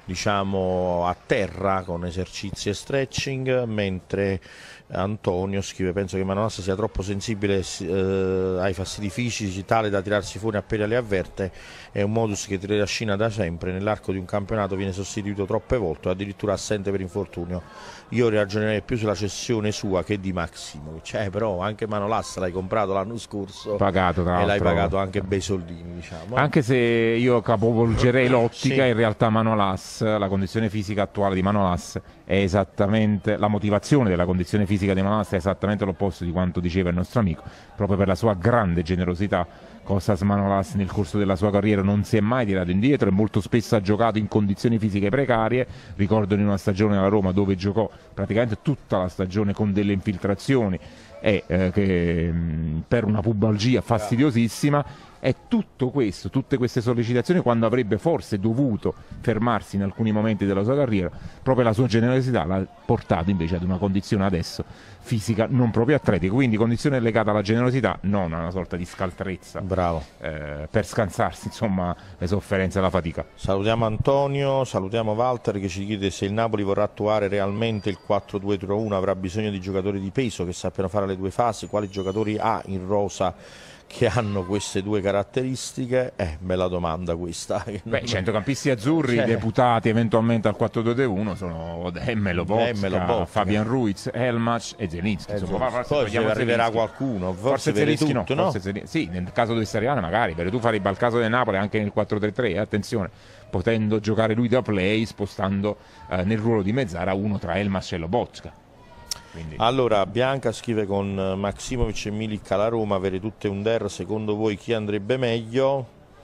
diciamo, a terra con esercizi e stretching, mentre Antonio scrive: penso che Manolas sia troppo sensibile eh, ai fastidi fisici, tale da tirarsi fuori appena li avverte. È un modus che trascina da sempre, nell'arco di un campionato viene sostituito troppe volte, addirittura assente per infortunio. Io ragionerei più sulla cessione sua che di Maximovic, eh, però anche Manolas l'hai comprato l'anno scorso, pagato, tra e l'hai pagato anche bei soldini, diciamo. Anche se io capovolgerei l'ottica, sì. In realtà Manolas, la condizione fisica attuale di Manolas è esattamente, la motivazione della condizione fisica di Manolas è esattamente l'opposto di quanto diceva il nostro amico, proprio per la sua grande generosità. Kostas Manolas nel corso della sua carriera non si è mai tirato indietro e molto spesso ha giocato in condizioni fisiche precarie. Ricordo in una stagione alla Roma dove giocò praticamente tutta la stagione con delle infiltrazioni e eh, che, mh, per una pubalgia fastidiosissima. E tutto questo, tutte queste sollecitazioni, quando avrebbe forse dovuto fermarsi in alcuni momenti della sua carriera, proprio la sua generosità l'ha portato invece ad una condizione adesso fisica non proprio atletica, quindi condizione legata alla generosità, non a una sorta di scaltrezza. Bravo. Eh, per scansarsi insomma le sofferenze e la fatica. Salutiamo Antonio, salutiamo Walter che ci chiede se il Napoli vorrà attuare realmente il quattro due tre uno, avrà bisogno di giocatori di peso che sappiano fare le due fasi, quali giocatori ha in rosa che hanno queste due caratteristiche? Eh, bella domanda questa. Beh, centrocampisti azzurri, cioè, deputati eventualmente al quattro due tre uno sono Demmelo, Bocca, Fabian Ruiz, Elmas e Zelinski. Eh, poi se arriverà qualcuno, forse, forse Veretù, no? no? Forse, sì, nel caso dovesse arrivare magari, Veretù farebbe al caso del Napoli anche nel quattro tre tre, eh, attenzione, potendo giocare lui da play, spostando eh, nel ruolo di mezzala uno tra Elmas e Lobotka. Quindi. Allora, Bianca scrive: con Maximovic e Milik alla Roma, avere tutte un der, secondo voi chi andrebbe meglio?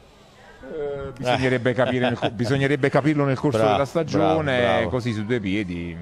Eh, bisognerebbe, capire nel, bisognerebbe capirlo nel corso bravo, della stagione, bravo, bravo. Così su due piedi.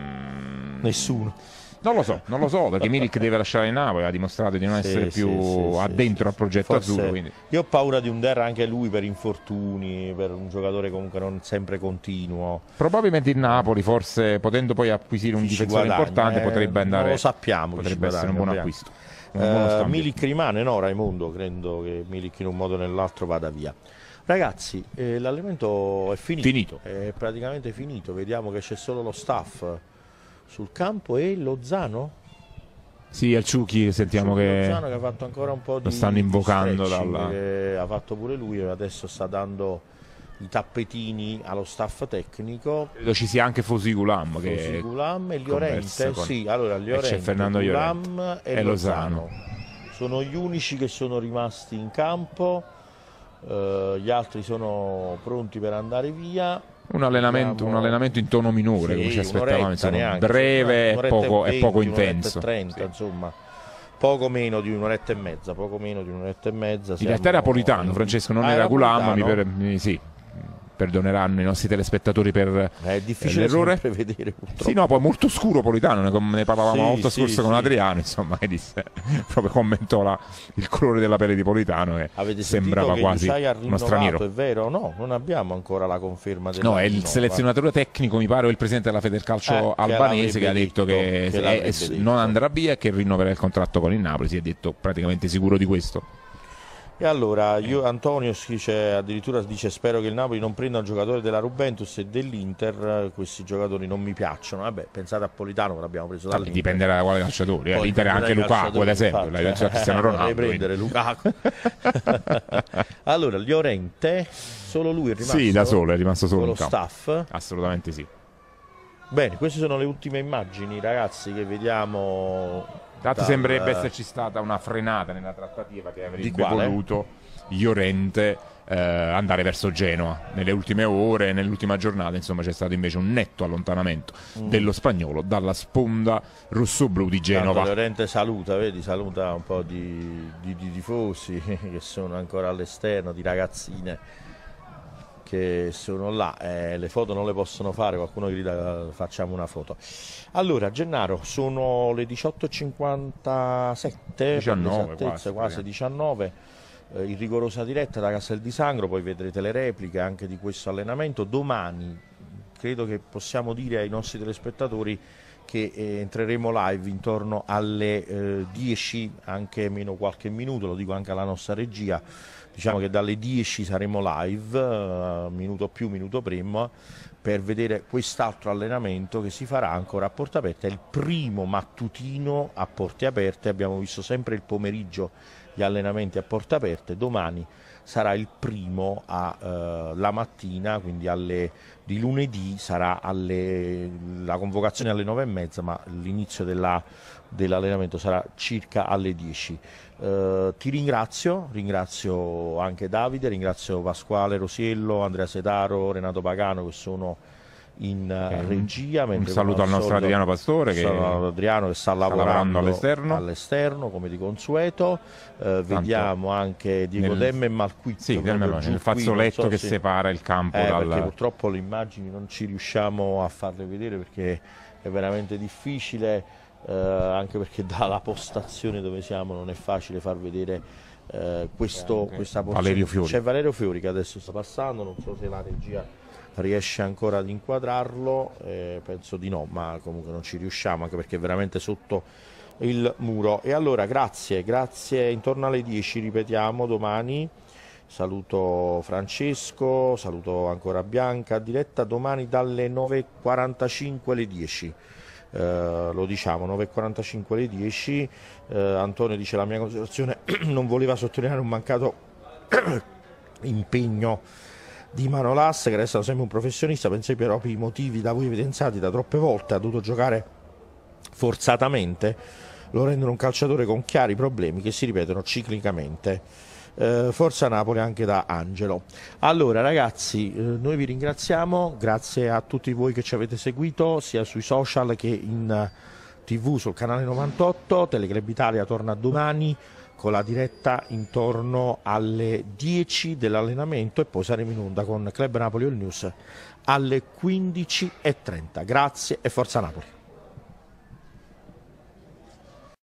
Mm, Nessuno. Non lo so, non lo so, perché Milik deve lasciare il Napoli, ha dimostrato di non sì, essere più sì, sì, addentro sì, al progetto forse, azzurro. Quindi. Io ho paura di un der anche lui per infortuni, per un giocatore comunque non sempre continuo. Probabilmente il Napoli, forse potendo poi acquisire un difensore guadagna, importante, eh, potrebbe andare. Non lo sappiamo. Potrebbe essere un buon acquisto. Un uh, Milik rimane, no Raimondo? Credo che Milik in un modo o nell'altro vada via. Ragazzi, eh, l'allenamento è finito. finito. È praticamente finito. Vediamo che c'è solo lo staff sul campo e Lozano? Sì, al Ciuchi sentiamo che Lozano che ha fatto ancora un po' di lo stanno invocando dalla... che ha fatto pure lui e adesso sta dando i tappetini allo staff tecnico. Credo ci sia anche Fosigulam che Fosigulam e Llorente, con... sì, allora Llorente, c'è Fernando Llorente e, e Lozano. Lozano sono gli unici che sono rimasti in campo, uh, gli altri sono pronti per andare via. Un allenamento, un allenamento in tono minore, sì, come ci aspettavamo, insomma, breve e poco, venti, poco intenso. trenta, sì. Insomma, poco meno di un'oretta e mezza, poco meno di un'oretta e mezza. In realtà era Politano, Francesco, non ah, era Gulam, mi per, mi, sì. perdoneranno i nostri telespettatori per è difficile l'errore. Prevedere, purtroppo. Sì, no, poi molto scuro Politano, ne, ne parlavamo sì, la volta sì, scorsa sì. con Adriano, insomma, e disse, proprio commentò la, il colore della pelle di Politano e avete sembrava che quasi uno straniero. È vero? No, non abbiamo ancora la conferma del no, è il selezionatore tecnico, mi pare, o il presidente della Federcalcio eh, albanese che, che ha detto, detto che, che è, è, detto. non andrà via e che rinnoverà il contratto con il Napoli, si è detto praticamente sicuro di questo. E allora io, Antonio dice, addirittura dice spero che il Napoli non prenda un giocatore della Juventus e dell'Inter, questi giocatori non mi piacciono. Vabbè, pensate a Politano che l'abbiamo preso dall'Inter. Dipende da quale calciatore, eh. l'Inter è anche Lukaku ad esempio, la Juventus Cristiano Ronaldo. prendere Lukaku. Allora, Llorente, solo lui è rimasto? Sì, da solo, è rimasto solo con in lo campo. staff? Assolutamente sì. Bene, queste sono le ultime immagini, ragazzi, che vediamo. Tanto dal... sembrerebbe esserci stata una frenata nella trattativa che avrebbe voluto Llorente eh, andare verso Genoa. Nelle ultime ore, nell'ultima giornata, insomma, c'è stato invece un netto allontanamento mm. dello spagnolo dalla sponda rossoblu di Genova. Tanto Llorente saluta, vedi, saluta un po' di, di, di tifosi che sono ancora all'esterno, di ragazzine che sono là, eh, le foto non le possono fare, qualcuno grida facciamo una foto. Allora Gennaro, sono le diciotto e cinquantasette, diciannove, quasi, quasi diciannove, eh, in rigorosa diretta da Castel di Sangro, poi vedrete le repliche anche di questo allenamento. Domani credo che possiamo dire ai nostri telespettatori che eh, entreremo live intorno alle eh, dieci, anche meno qualche minuto, lo dico anche alla nostra regia. Diciamo che dalle dieci saremo live, uh, minuto più, minuto prima, per vedere quest'altro allenamento che si farà ancora a porte aperte. È il primo mattutino a porte aperte, abbiamo visto sempre il pomeriggio gli allenamenti a porte aperte, domani sarà il primo a, uh, la mattina, quindi alle, di lunedì sarà alle, la convocazione alle nove e mezza, ma l'inizio della, dell'allenamento sarà circa alle dieci. Uh, ti ringrazio, ringrazio anche Davide, ringrazio Pasquale Rosiello, Andrea Setaro, Renato Pagano che sono in okay. regia. Un saluto al nostro Adriano Pastore che, Adriano che sta, sta lavorando, lavorando all'esterno all'esterno come di consueto. Uh, vediamo anche Diego nel... Demme e Malquizzo, sì, nel fazzoletto qui, so che se... separa il campo eh, dal... perché purtroppo le immagini non ci riusciamo a farle vedere perché è veramente difficile. Uh, anche perché dalla postazione dove siamo non è facile far vedere uh, questo, questa porzione. Valerio Fiori. C'è Valerio Fiori che adesso sta passando, non so se la regia riesce ancora ad inquadrarlo, eh, penso di no, ma comunque non ci riusciamo anche perché è veramente sotto il muro. E allora grazie, grazie, intorno alle dieci ripetiamo domani. Saluto Francesco, saluto ancora Bianca, diretta domani dalle nove e quarantacinque alle dieci. Uh, lo diciamo, nove e quarantacinque alle dieci. uh, Antonio dice la mia considerazione non voleva sottolineare un mancato impegno di Manolas, che resta sempre un professionista, pensai però per i motivi da voi evidenziati da troppe volte ha dovuto giocare forzatamente, lo rendono un calciatore con chiari problemi che si ripetono ciclicamente. Uh, Forza Napoli anche da Angelo. Allora ragazzi, uh, noi vi ringraziamo, grazie a tutti voi che ci avete seguito sia sui social che in uh, tv sul canale novantotto. Teleclub Italia torna domani con la diretta intorno alle dieci dell'allenamento e poi saremo in onda con Club Napoli All News alle quindici e trenta. Grazie e Forza Napoli.